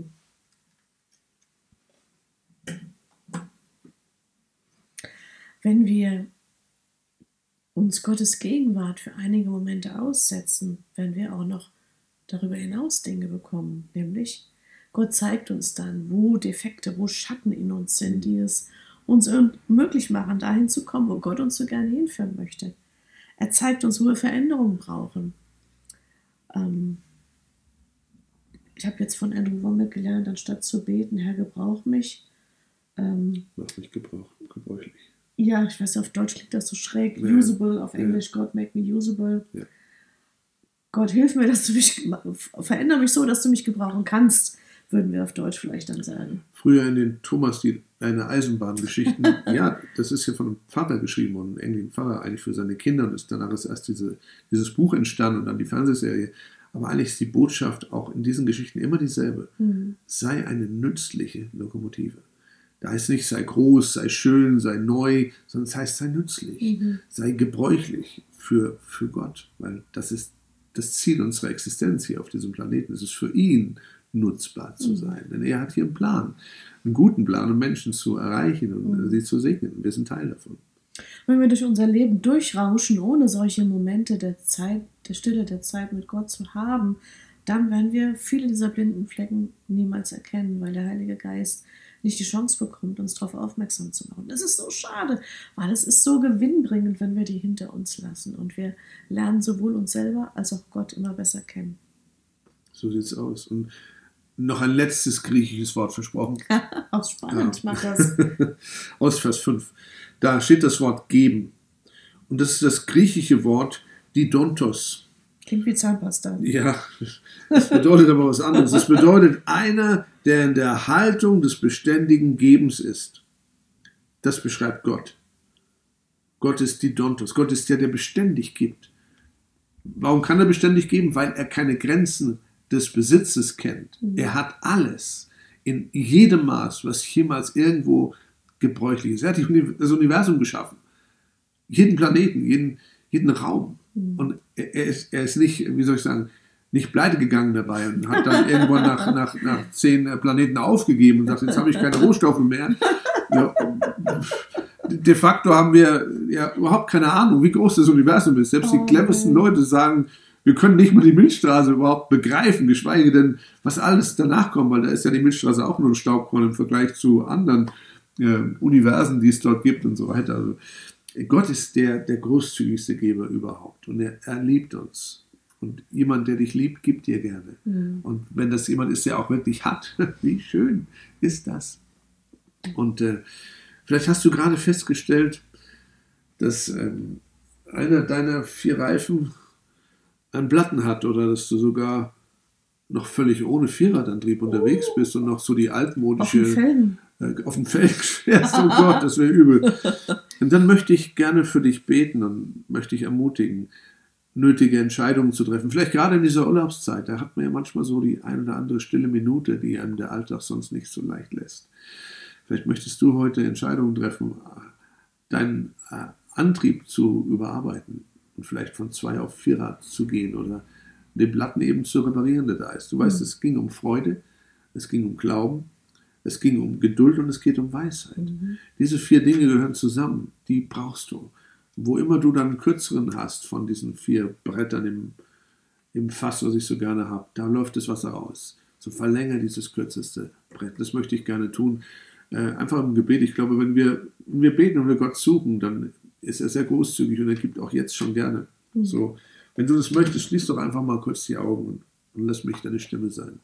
Wenn wir uns Gottes Gegenwart für einige Momente aussetzen, werden wir auch noch darüber hinaus Dinge bekommen, nämlich Gott zeigt uns dann, wo Defekte, wo Schatten in uns sind, die es uns möglich machen, dahin zu kommen, wo Gott uns so gerne hinführen möchte. Er zeigt uns, wo wir Veränderungen brauchen. Ähm ich habe jetzt von Andrew Wommack gelernt, anstatt zu beten, Herr, gebrauch mich. Ähm Mach mich gebrauch, gebräuchlich. Ja, ich weiß, auf Deutsch klingt das so schräg. Ja. Usable, auf Englisch, ja. God make me usable. Ja. Gott, hilf mir, dass du mich, verändere mich so, dass du mich gebrauchen kannst, würden wir auf Deutsch vielleicht dann sagen. Früher in den Thomas, die eine Eisenbahngeschichten, ja, das ist ja von einem Vater geschrieben worden, ein englischen Pfarrer eigentlich für seine Kinder und ist danach ist erst diese, dieses Buch entstanden und dann die Fernsehserie. Aber eigentlich ist die Botschaft auch in diesen Geschichten immer dieselbe. Mhm. Sei eine nützliche Lokomotive. Da heißt nicht, sei groß, sei schön, sei neu, sondern es heißt, sei nützlich, mhm. sei gebräuchlich für, für Gott, weil das ist das Ziel unserer Existenz hier auf diesem Planeten. Es ist für ihn nutzbar zu sein. Denn er hat hier einen Plan, einen guten Plan, um Menschen zu erreichen und mhm. sie zu segnen. Und wir sind Teil davon. Wenn wir durch unser Leben durchrauschen, ohne solche Momente der Zeit, der Stille, der Zeit mit Gott zu haben, dann werden wir viele dieser blinden Flecken niemals erkennen, weil der Heilige Geist nicht die Chance bekommt, uns darauf aufmerksam zu machen. Das ist so schade, weil es ist so gewinnbringend, wenn wir die hinter uns lassen. Und wir lernen sowohl uns selber als auch Gott immer besser kennen. So sieht es aus. Und noch ein letztes griechisches Wort versprochen. Auch spannend, ja. Mach das. Aus Vers fünf. Da steht das Wort geben. Und das ist das griechische Wort Didontos. Klingt wie Zahnpasta. Ja, das bedeutet aber was anderes. Es bedeutet einer, der in der Haltung des beständigen Gebens ist. Das beschreibt Gott. Gott ist Didontos. Gott ist der, der beständig gibt. Warum kann er beständig geben? Weil er keine Grenzen des Besitzes kennt. Mhm. Er hat alles in jedem Maß, was jemals irgendwo gebräuchlich ist. Er hat das Universum geschaffen. Jeden Planeten, jeden, jeden Raum. Mhm. Und er, er, ist, er ist nicht, wie soll ich sagen, nicht pleite gegangen dabei und hat dann irgendwann nach, nach, nach zehn Planeten aufgegeben und sagt, jetzt habe ich keine Rohstoffe mehr. Ja, de facto haben wir ja überhaupt keine Ahnung, wie groß das Universum ist. Selbst die cleversten Leute sagen, wir können nicht mal die Milchstraße überhaupt begreifen, geschweige denn, was alles danach kommt, weil da ist ja die Milchstraße auch nur ein Staubkorn im Vergleich zu anderen äh, Universen, die es dort gibt und so weiter. Also Gott ist der, der großzügigste Geber überhaupt und er, er liebt uns. Und jemand, der dich liebt, gibt dir gerne. Mhm. Und wenn das jemand ist, der auch wirklich hat, wie schön ist das? Und äh, vielleicht hast du gerade festgestellt, dass ähm, einer deiner vier Reifen einen Platten hat oder dass du sogar noch völlig ohne Vierradantrieb unterwegs bist und noch so die altmodische... Auf den Felgen. Äh, auf den Felgen fährst. Oh Gott, das wäre übel. Und dann möchte ich gerne für dich beten und möchte dich ermutigen, nötige Entscheidungen zu treffen. Vielleicht gerade in dieser Urlaubszeit, da hat man ja manchmal so die ein oder andere stille Minute, die einem der Alltag sonst nicht so leicht lässt. Vielleicht möchtest du heute Entscheidungen treffen, deinen Antrieb zu überarbeiten und vielleicht von zwei auf Vierrad zu gehen oder den Platten eben zu reparieren, der da ist. Du weißt, mhm. es ging um Freude, es ging um Glauben, es ging um Geduld und es geht um Weisheit. Mhm. Diese vier Dinge gehören zusammen, die brauchst du. Wo immer du dann einen kürzeren hast von diesen vier Brettern im, im Fass, was ich so gerne habe, da läuft das Wasser raus. So verlängere dieses kürzeste Brett. Das möchte ich gerne tun. Äh, einfach im Gebet. Ich glaube, wenn wir, wenn wir beten und wir Gott suchen, dann ist er sehr großzügig und er gibt auch jetzt schon gerne. Mhm. So, wenn du das möchtest, schließ doch einfach mal kurz die Augen und, und lass mich deine Stimme sein.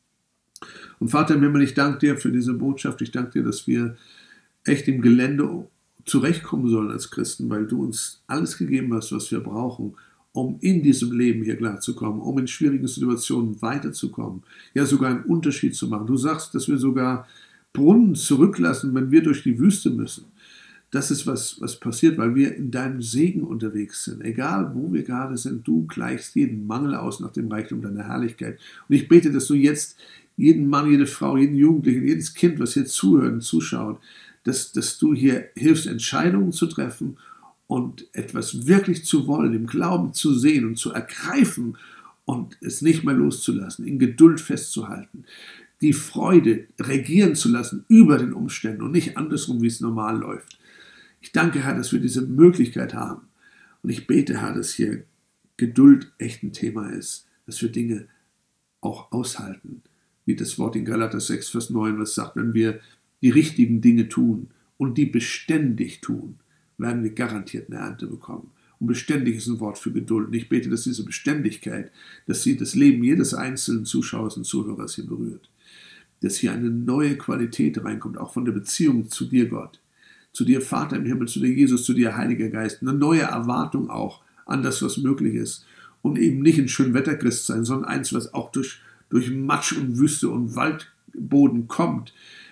Und Vater im Himmel, ich danke dir für diese Botschaft. Ich danke dir, dass wir echt im Gelände zurechtkommen sollen als Christen, weil du uns alles gegeben hast, was wir brauchen, um in diesem Leben hier klarzukommen, um in schwierigen Situationen weiterzukommen, ja sogar einen Unterschied zu machen. Du sagst, dass wir sogar Brunnen zurücklassen, wenn wir durch die Wüste müssen. Das ist, was, was passiert, weil wir in deinem Segen unterwegs sind. Egal, wo wir gerade sind, du gleichst jeden Mangel aus nach dem Reichtum deiner Herrlichkeit. Und ich bete, dass du jetzt jeden Mann, jede Frau, jeden Jugendlichen, jedes Kind, was hier zuhört und zuschaut, Dass, dass du hier hilfst, Entscheidungen zu treffen und etwas wirklich zu wollen, im Glauben zu sehen und zu ergreifen und es nicht mehr loszulassen, in Geduld festzuhalten, die Freude regieren zu lassen über den Umständen und nicht andersrum, wie es normal läuft. Ich danke, Herr, dass wir diese Möglichkeit haben. Und ich bete, Herr, dass hier Geduld echt ein Thema ist, dass wir Dinge auch aushalten, wie das Wort in Galater sechs, Vers neun, was sagt, wenn wir die richtigen Dinge tun und die beständig tun, werden wir garantiert eine Ernte bekommen. Und beständig ist ein Wort für Geduld. Und ich bete, dass diese Beständigkeit, dass sie das Leben jedes einzelnen Zuschauers und Zuhörers hier berührt. Dass hier eine neue Qualität reinkommt, auch von der Beziehung zu dir, Gott. Zu dir, Vater im Himmel, zu dir, Jesus, zu dir, Heiliger Geist. Eine neue Erwartung auch an das, was möglich ist. Und eben nicht ein Schönwetterchrist sein, sondern eins, was auch durch, durch Matsch und Wüste und Waldboden kommt.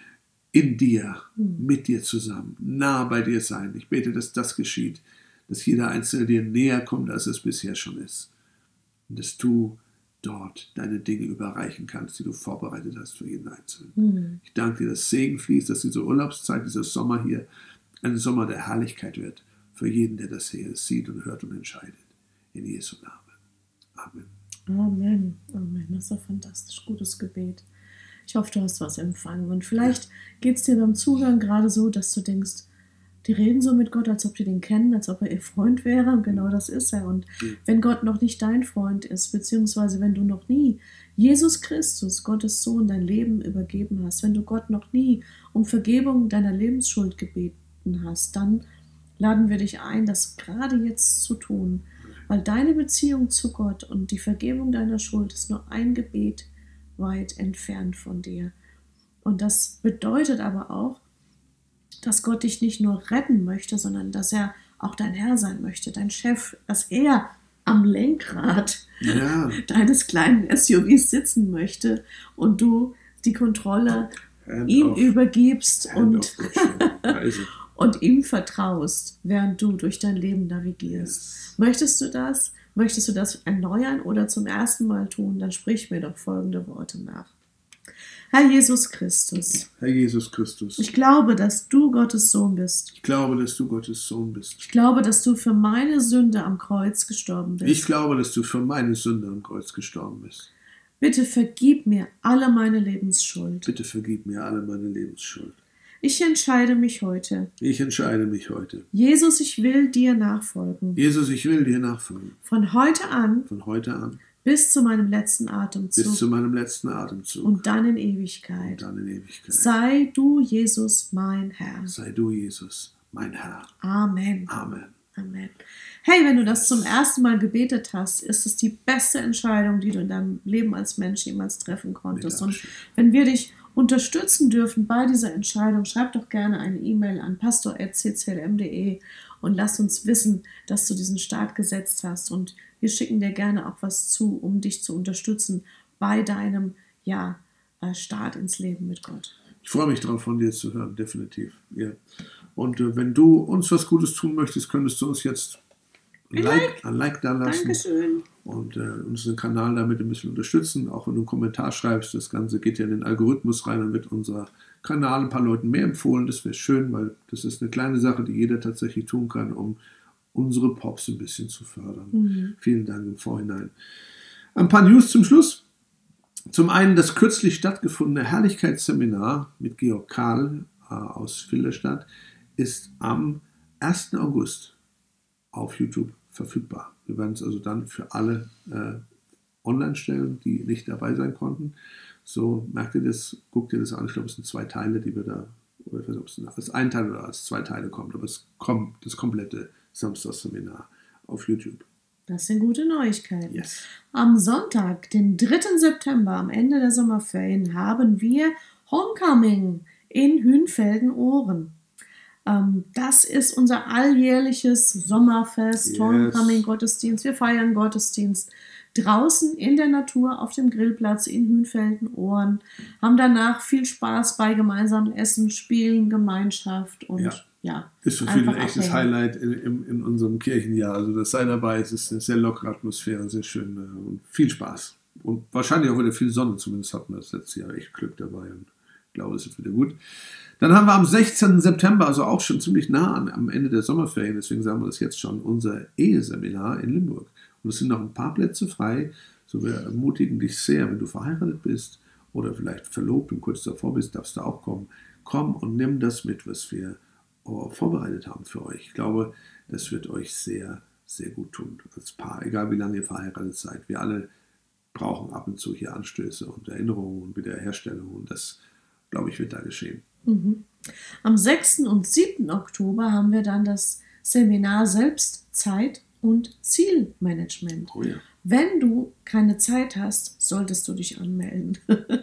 In dir, mit dir zusammen, nah bei dir sein. Ich bete, dass das geschieht, dass jeder Einzelne dir näher kommt, als es bisher schon ist. Und dass du dort deine Dinge überreichen kannst, die du vorbereitet hast für jeden Einzelnen. Mhm. Ich danke dir, dass Segen fließt, dass diese Urlaubszeit, dieser Sommer hier ein Sommer der Herrlichkeit wird für jeden, der das hier sieht und hört und entscheidet. In Jesu Namen. Amen. Amen. Amen. Das ist ein fantastisch gutes Gebet. Ich hoffe, du hast was empfangen. Und vielleicht geht es dir beim Zuhören gerade so, dass du denkst, die reden so mit Gott, als ob die den kennen, als ob er ihr Freund wäre. Und genau das ist er. Und wenn Gott noch nicht dein Freund ist, beziehungsweise wenn du noch nie Jesus Christus, Gottes Sohn, dein Leben übergeben hast, wenn du Gott noch nie um Vergebung deiner Lebensschuld gebeten hast, dann laden wir dich ein, das gerade jetzt zu tun. Weil deine Beziehung zu Gott und die Vergebung deiner Schuld ist nur ein Gebet weit entfernt von dir. Und das bedeutet aber auch, dass Gott dich nicht nur retten möchte, sondern dass er auch dein Herr sein möchte, dein Chef, dass er am Lenkrad Ja. deines kleinen S U Vs sitzen möchte und du die Kontrolle Hand ihm auf, übergibst Hand und, auf also, und ihm vertraust, während du durch dein Leben navigierst. yes. Möchtest du das? Möchtest du das erneuern oder zum ersten Mal tun? Dann sprich mir doch folgende Worte nach. Herr Jesus Christus, Herr Jesus Christus, ich glaube, dass du Gottes Sohn bist. ich glaube, dass du Gottes Sohn bist. Ich glaube, dass du für meine Sünde am Kreuz gestorben bist. Ich glaube, dass du für meine Sünde am Kreuz gestorben bist. Bitte vergib mir alle meine Lebensschuld. Bitte vergib mir alle meine Lebensschuld. Ich entscheide mich heute. Ich entscheide mich heute. Jesus, ich will dir nachfolgen. Jesus, ich will dir nachfolgen. Von heute an Von heute an bis zu meinem letzten Atemzug. bis zu meinem letzten Atemzug. Und dann in Und Ewigkeit. dann in Ewigkeit. Sei du, Jesus, mein Herr. Sei du, Jesus, mein Herr. Amen. Amen. Amen. Hey, wenn du das zum ersten Mal gebetet hast, ist es die beste Entscheidung, die du in deinem Leben als Mensch jemals treffen konntest. Und wenn wir dich unterstützen dürfen bei dieser Entscheidung, schreib doch gerne eine E-Mail an pastor at c c l m punkt d e und lass uns wissen, dass du diesen Start gesetzt hast. Und wir schicken dir gerne auch was zu, um dich zu unterstützen bei deinem ja, Start ins Leben mit Gott. Ich freue mich darauf, von dir zu hören, definitiv. Ja. Und äh, wenn du uns was Gutes tun möchtest, könntest du uns jetzt ein Like, ein like da lassen. Dankeschön. Und äh, unseren Kanal damit ein bisschen unterstützen. Auch wenn du einen Kommentar schreibst, das Ganze geht ja in den Algorithmus rein und wird unser Kanal ein paar Leuten mehr empfohlen. Das wäre schön, weil das ist eine kleine Sache, die jeder tatsächlich tun kann, um unsere Pops ein bisschen zu fördern. Mhm. Vielen Dank im Vorhinein. Ein paar News zum Schluss. Zum einen das kürzlich stattgefundene Herrlichkeitsseminar mit Georg Kahl äh, aus Filderstadt ist am ersten August auf YouTube verfügbar. Wir werden es also dann für alle äh, online stellen, die nicht dabei sein konnten. So, merkt ihr das, guckt ihr das an. Ich glaube, es sind zwei Teile, die wir da, oder ich weiß nicht, ob es als ein Teil oder als zwei Teile kommt, aber es kommt das komplette Samstagsseminar auf YouTube. Das sind gute Neuigkeiten. Yes. Am Sonntag, den dritten September, am Ende der Sommerferien, haben wir Homecoming in Hünfelden-Ohren. Ähm, das ist unser alljährliches Sommerfest, Yes. Homecoming-Gottesdienst. Wir feiern Gottesdienst draußen in der Natur auf dem Grillplatz in Hünfelden-Ohren, haben danach viel Spaß bei gemeinsamen Essen, Spielen, Gemeinschaft und Ja. ja. Ist für viele ein einfach echtes abhängen. Highlight in, in, in unserem Kirchenjahr. Also das sei dabei, es ist eine sehr lockere Atmosphäre, sehr schön äh, und viel Spaß. Und wahrscheinlich auch wieder viel Sonne, zumindest hatten wir das letzte Jahr echt Glück dabei und ich glaube, es wird wieder gut. Dann haben wir am sechzehnten September, also auch schon ziemlich nah an, am Ende der Sommerferien, deswegen sagen wir das jetzt schon, unser Eheseminar in Limburg. Und es sind noch ein paar Plätze frei, so wir ermutigen dich sehr, wenn du verheiratet bist oder vielleicht verlobt und kurz davor bist, darfst du auch kommen. Komm und nimm das mit, was wir vorbereitet haben für euch. Ich glaube, das wird euch sehr, sehr gut tun als Paar, egal wie lange ihr verheiratet seid. Wir alle brauchen ab und zu hier Anstöße und Erinnerungen und Wiederherstellung und das, glaube ich, wird da geschehen. Mhm. Am sechsten und siebten Oktober haben wir dann das Seminar Selbstzeit und Zielmanagement. Oh ja. Wenn du keine Zeit hast, solltest du dich anmelden,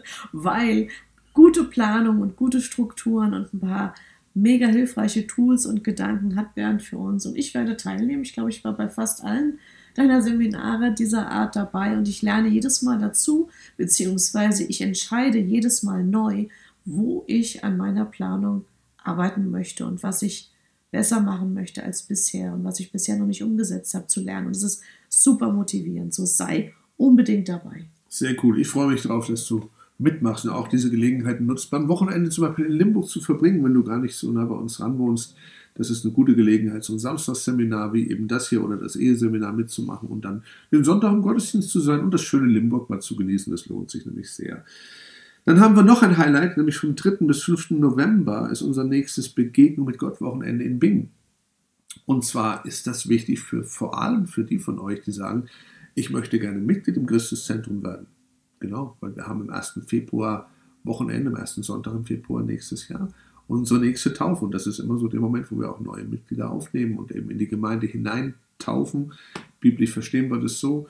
weil gute Planung und gute Strukturen und ein paar mega hilfreiche Tools und Gedanken hat Bernd für uns und ich werde teilnehmen. Ich glaube, ich war bei fast allen deiner Seminare dieser Art dabei und ich lerne jedes Mal dazu, beziehungsweise ich entscheide jedes Mal neu, wo ich an meiner Planung arbeiten möchte und was ich besser machen möchte als bisher und was ich bisher noch nicht umgesetzt habe, zu lernen. Und es ist super motivierend, so sei unbedingt dabei. Sehr cool. Ich freue mich darauf, dass du mitmachst und auch diese Gelegenheiten nutzt, beim Wochenende zum Beispiel in Limburg zu verbringen, wenn du gar nicht so nah bei uns ran wohnst. Das ist eine gute Gelegenheit, so ein Samstagsseminar wie eben das hier oder das Eheseminar mitzumachen und dann den Sonntag im Gottesdienst zu sein und das schöne Limburg mal zu genießen. Das lohnt sich nämlich sehr. Dann haben wir noch ein Highlight, nämlich vom dritten bis fünften November ist unser nächstes Begegnung mit Gott Wochenende in Bingen. Und zwar ist das wichtig für vor allem für die von euch, die sagen, ich möchte gerne Mitglied im Christuszentrum werden. Genau, weil wir haben im ersten Februar Wochenende, am ersten Sonntag im Februar nächstes Jahr, unsere nächste Taufe. Und das ist immer so der Moment, wo wir auch neue Mitglieder aufnehmen und eben in die Gemeinde hineintaufen. Biblisch verstehen wir das so.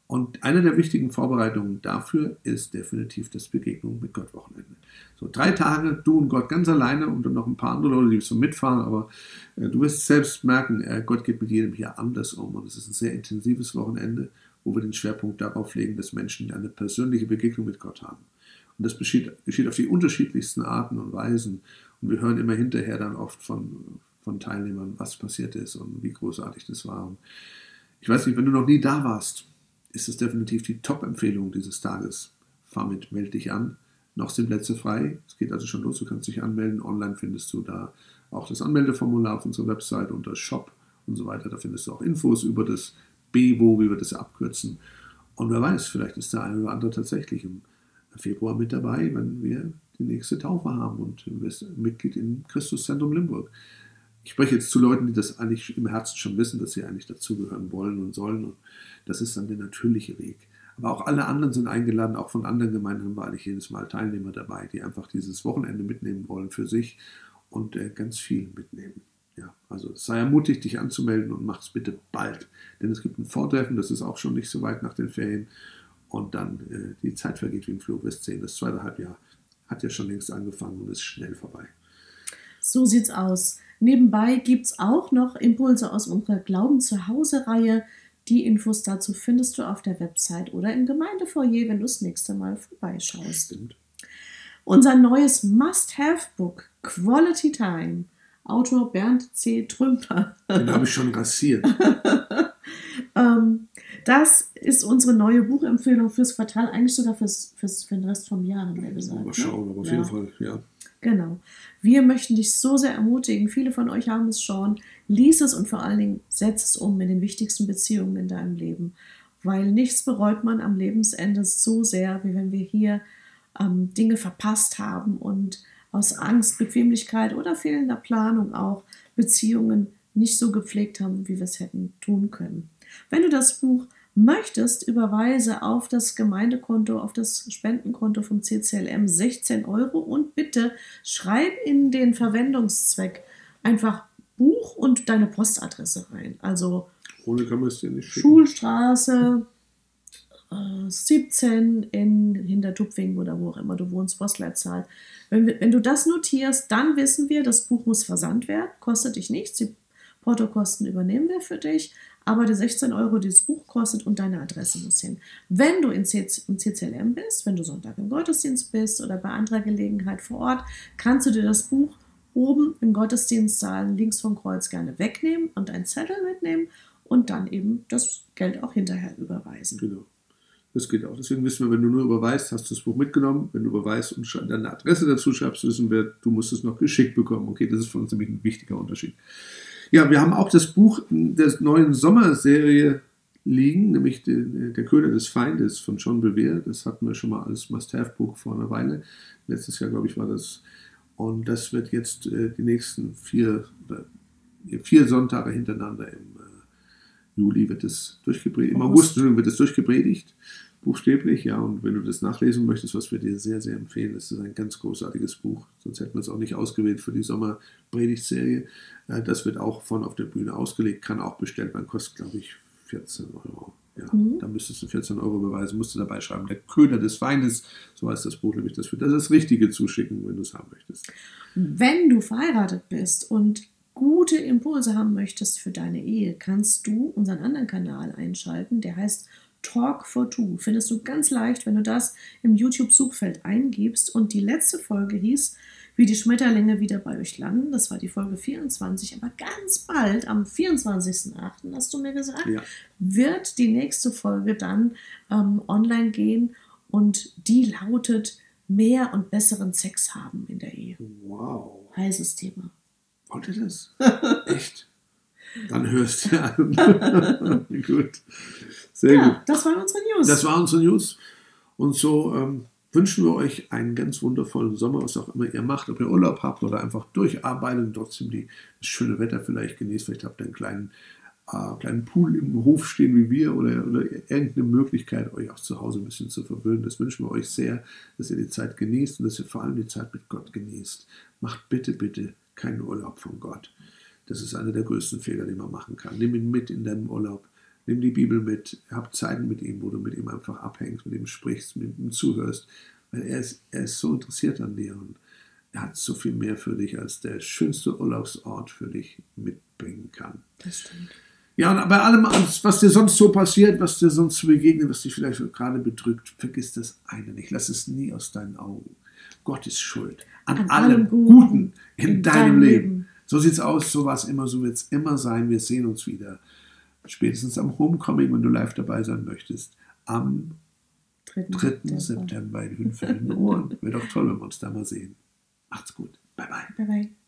Und eine der wichtigen Vorbereitungen dafür ist definitiv das Begegnung mit Gott Wochenende. So drei Tage, du und Gott ganz alleine und dann noch ein paar andere Leute, die so mitfahren, aber äh, du wirst selbst merken, äh, Gott geht mit jedem hier anders um und es ist ein sehr intensives Wochenende, wo wir den Schwerpunkt darauf legen, dass Menschen eine persönliche Begegnung mit Gott haben. Und das geschieht, geschieht auf die unterschiedlichsten Arten und Weisen und wir hören immer hinterher dann oft von, von Teilnehmern, was passiert ist und wie großartig das war. Und ich weiß nicht, wenn du noch nie da warst, ist es definitiv die Top-Empfehlung dieses Tages. Fahr mit, melde dich an. Noch sind Plätze frei. Es geht also schon los. Du kannst dich anmelden. Online findest du da auch das Anmeldeformular auf unserer Website unter Shop und so weiter. Da findest du auch Infos über das B W O, wie wir das abkürzen. Und wer weiß, vielleicht ist der eine oder andere tatsächlich im Februar mit dabei, wenn wir die nächste Taufe haben und du bist Mitglied im Christuszentrum Limburg. Ich spreche jetzt zu Leuten, die das eigentlich im Herzen schon wissen, dass sie eigentlich dazugehören wollen und sollen. Und das ist dann der natürliche Weg. Aber auch alle anderen sind eingeladen, auch von anderen Gemeinden haben wir eigentlich jedes Mal Teilnehmer dabei, die einfach dieses Wochenende mitnehmen wollen für sich und äh, ganz viel mitnehmen. Ja, also sei ermutigt, dich anzumelden und mach es bitte bald. Denn es gibt ein Vortreffen, das ist auch schon nicht so weit nach den Ferien. Und dann äh, die Zeit vergeht wie im Flug. Wirst sehen, das zweite Halbjahr hat ja schon längst angefangen und ist schnell vorbei. So sieht's aus. Nebenbei gibt es auch noch Impulse aus unserer Glauben zu Hause-Reihe. Die Infos dazu findest du auf der Website oder im Gemeindefoyer, wenn du das nächste Mal vorbeischaust. Stimmt. Unser neues Must-Have-Book, Quality Time, Autor Bernd C. Trümper. Den habe ich schon rasiert. ähm, das ist unsere neue Buchempfehlung fürs Quartal, eigentlich sogar fürs, fürs, für den Rest vom Jahr, haben wir gesagt. Mal schauen, aber auf ja. jeden Fall, ja. Genau. Wir möchten dich so sehr ermutigen. Viele von euch haben es schon. Lies es und vor allen Dingen setz es um in den wichtigsten Beziehungen in deinem Leben. Weil nichts bereut man am Lebensende so sehr, wie wenn wir hier ähm, Dinge verpasst haben und aus Angst, Bequemlichkeit oder fehlender Planung auch Beziehungen nicht so gepflegt haben, wie wir es hätten tun können. Wenn du das Buch möchtest, überweise auf das Gemeindekonto, auf das Spendenkonto vom C C L M sechzehn Euro und bitte schreib in den Verwendungszweck einfach Buch und deine Postadresse rein. Also Ohne kann man es dir nicht schicken. Schulstraße äh, siebzehn in Hintertupfingen oder wo auch immer du wohnst, Postleitzahl. Wenn, wir, wenn du das notierst, dann wissen wir, das Buch muss versandt werden, kostet dich nichts, die Portokosten übernehmen wir für dich, aber die sechzehn Euro, die das Buch kostet und deine Adresse muss hin. Wenn du in C C, im C C L M bist, wenn du Sonntag im Gottesdienst bist oder bei anderer Gelegenheit vor Ort, kannst du dir das Buch oben im Gottesdienstsaal links vom Kreuz gerne wegnehmen und einen Zettel mitnehmen und dann eben das Geld auch hinterher überweisen. Genau. Das geht auch. Deswegen wissen wir, wenn du nur überweist, hast du das Buch mitgenommen. Wenn du überweist und deine Adresse dazu schreibst, wissen wir, du musst es noch geschickt bekommen. Okay, das ist für uns nämlich ein wichtiger Unterschied. Ja, wir haben auch das Buch der neuen Sommerserie liegen, nämlich Der Köder des Feindes von John Bevere. Das hatten wir schon mal als Must-Have-Buch vor einer Weile. Letztes Jahr, glaube ich, war das. Und das wird jetzt äh, die nächsten vier, äh, vier Sonntage hintereinander im äh, Juli wird es durchgepredigt. Im August wird es durchgepredigt, buchstäblich. Ja, und wenn du das nachlesen möchtest, was wir dir sehr, sehr empfehlen, das ist ein ganz großartiges Buch. Sonst hätten wir es auch nicht ausgewählt für die Sommerpredigtserie. Äh, das wird auch von auf der Bühne ausgelegt, kann auch bestellt werden, kostet, glaube ich, vierzehn Euro. Ja, mhm. Da müsstest du vierzehn Euro beweisen, musst du dabei schreiben. Der Köder des Feindes, so heißt das Buch, nämlich das für das, das Richtige zuschicken, wenn du es haben möchtest. Wenn du verheiratet bist und gute Impulse haben möchtest für deine Ehe, kannst du unseren anderen Kanal einschalten, der heißt Talk for Two. Findest du ganz leicht, wenn du das im YouTube-Suchfeld eingibst. Und die letzte Folge hieß, wie die Schmetterlinge wieder bei euch landen. Das war die Folge vierundzwanzig. Aber ganz bald, am vierundzwanzigsten achten hast du mir gesagt, ja, wird die nächste Folge dann ähm, online gehen. Und die lautet, mehr und besseren Sex haben in der Ehe. Wow. Heißes Thema. Wollt ihr das? Echt? Dann hörst du an. Gut. Sehr ja, gut. Das waren unsere News. Das waren unsere News. Und so ähm, wünschen wir euch einen ganz wundervollen Sommer, was auch immer ihr macht, ob ihr Urlaub habt oder einfach durcharbeitet und trotzdem die, das schöne Wetter vielleicht genießt. Vielleicht habt ihr einen kleinen, äh, kleinen Pool im Hof stehen wie wir oder, oder irgendeine Möglichkeit, euch auch zu Hause ein bisschen zu verwöhnen. Das wünschen wir euch sehr, dass ihr die Zeit genießt und dass ihr vor allem die Zeit mit Gott genießt. Macht bitte, bitte keinen Urlaub von Gott. Das ist einer der größten Fehler, die man machen kann. Nimm ihn mit in deinem Urlaub. Nimm die Bibel mit, hab Zeiten mit ihm, wo du mit ihm einfach abhängst, mit ihm sprichst, mit ihm zuhörst, weil er ist, er ist so interessiert an dir und er hat so viel mehr für dich, als der schönste Urlaubsort für dich mitbringen kann. Das stimmt. Ja, und bei allem, was dir sonst so passiert, was dir sonst begegnet, was dich vielleicht gerade bedrückt, vergiss das eine nicht. Lass es nie aus deinen Augen. Gott ist schuld an, an allem, allem Guten, Guten in, in deinem, deinem Leben. Leben. So sieht's aus, so war es immer, so wird es immer sein. Wir sehen uns wieder. Spätestens am Homecoming, wenn du live dabei sein möchtest, am dritten September in Hünfeld. Wäre doch toll, wenn wir uns da mal sehen. Macht's gut. Bye, bye. Bye, bye.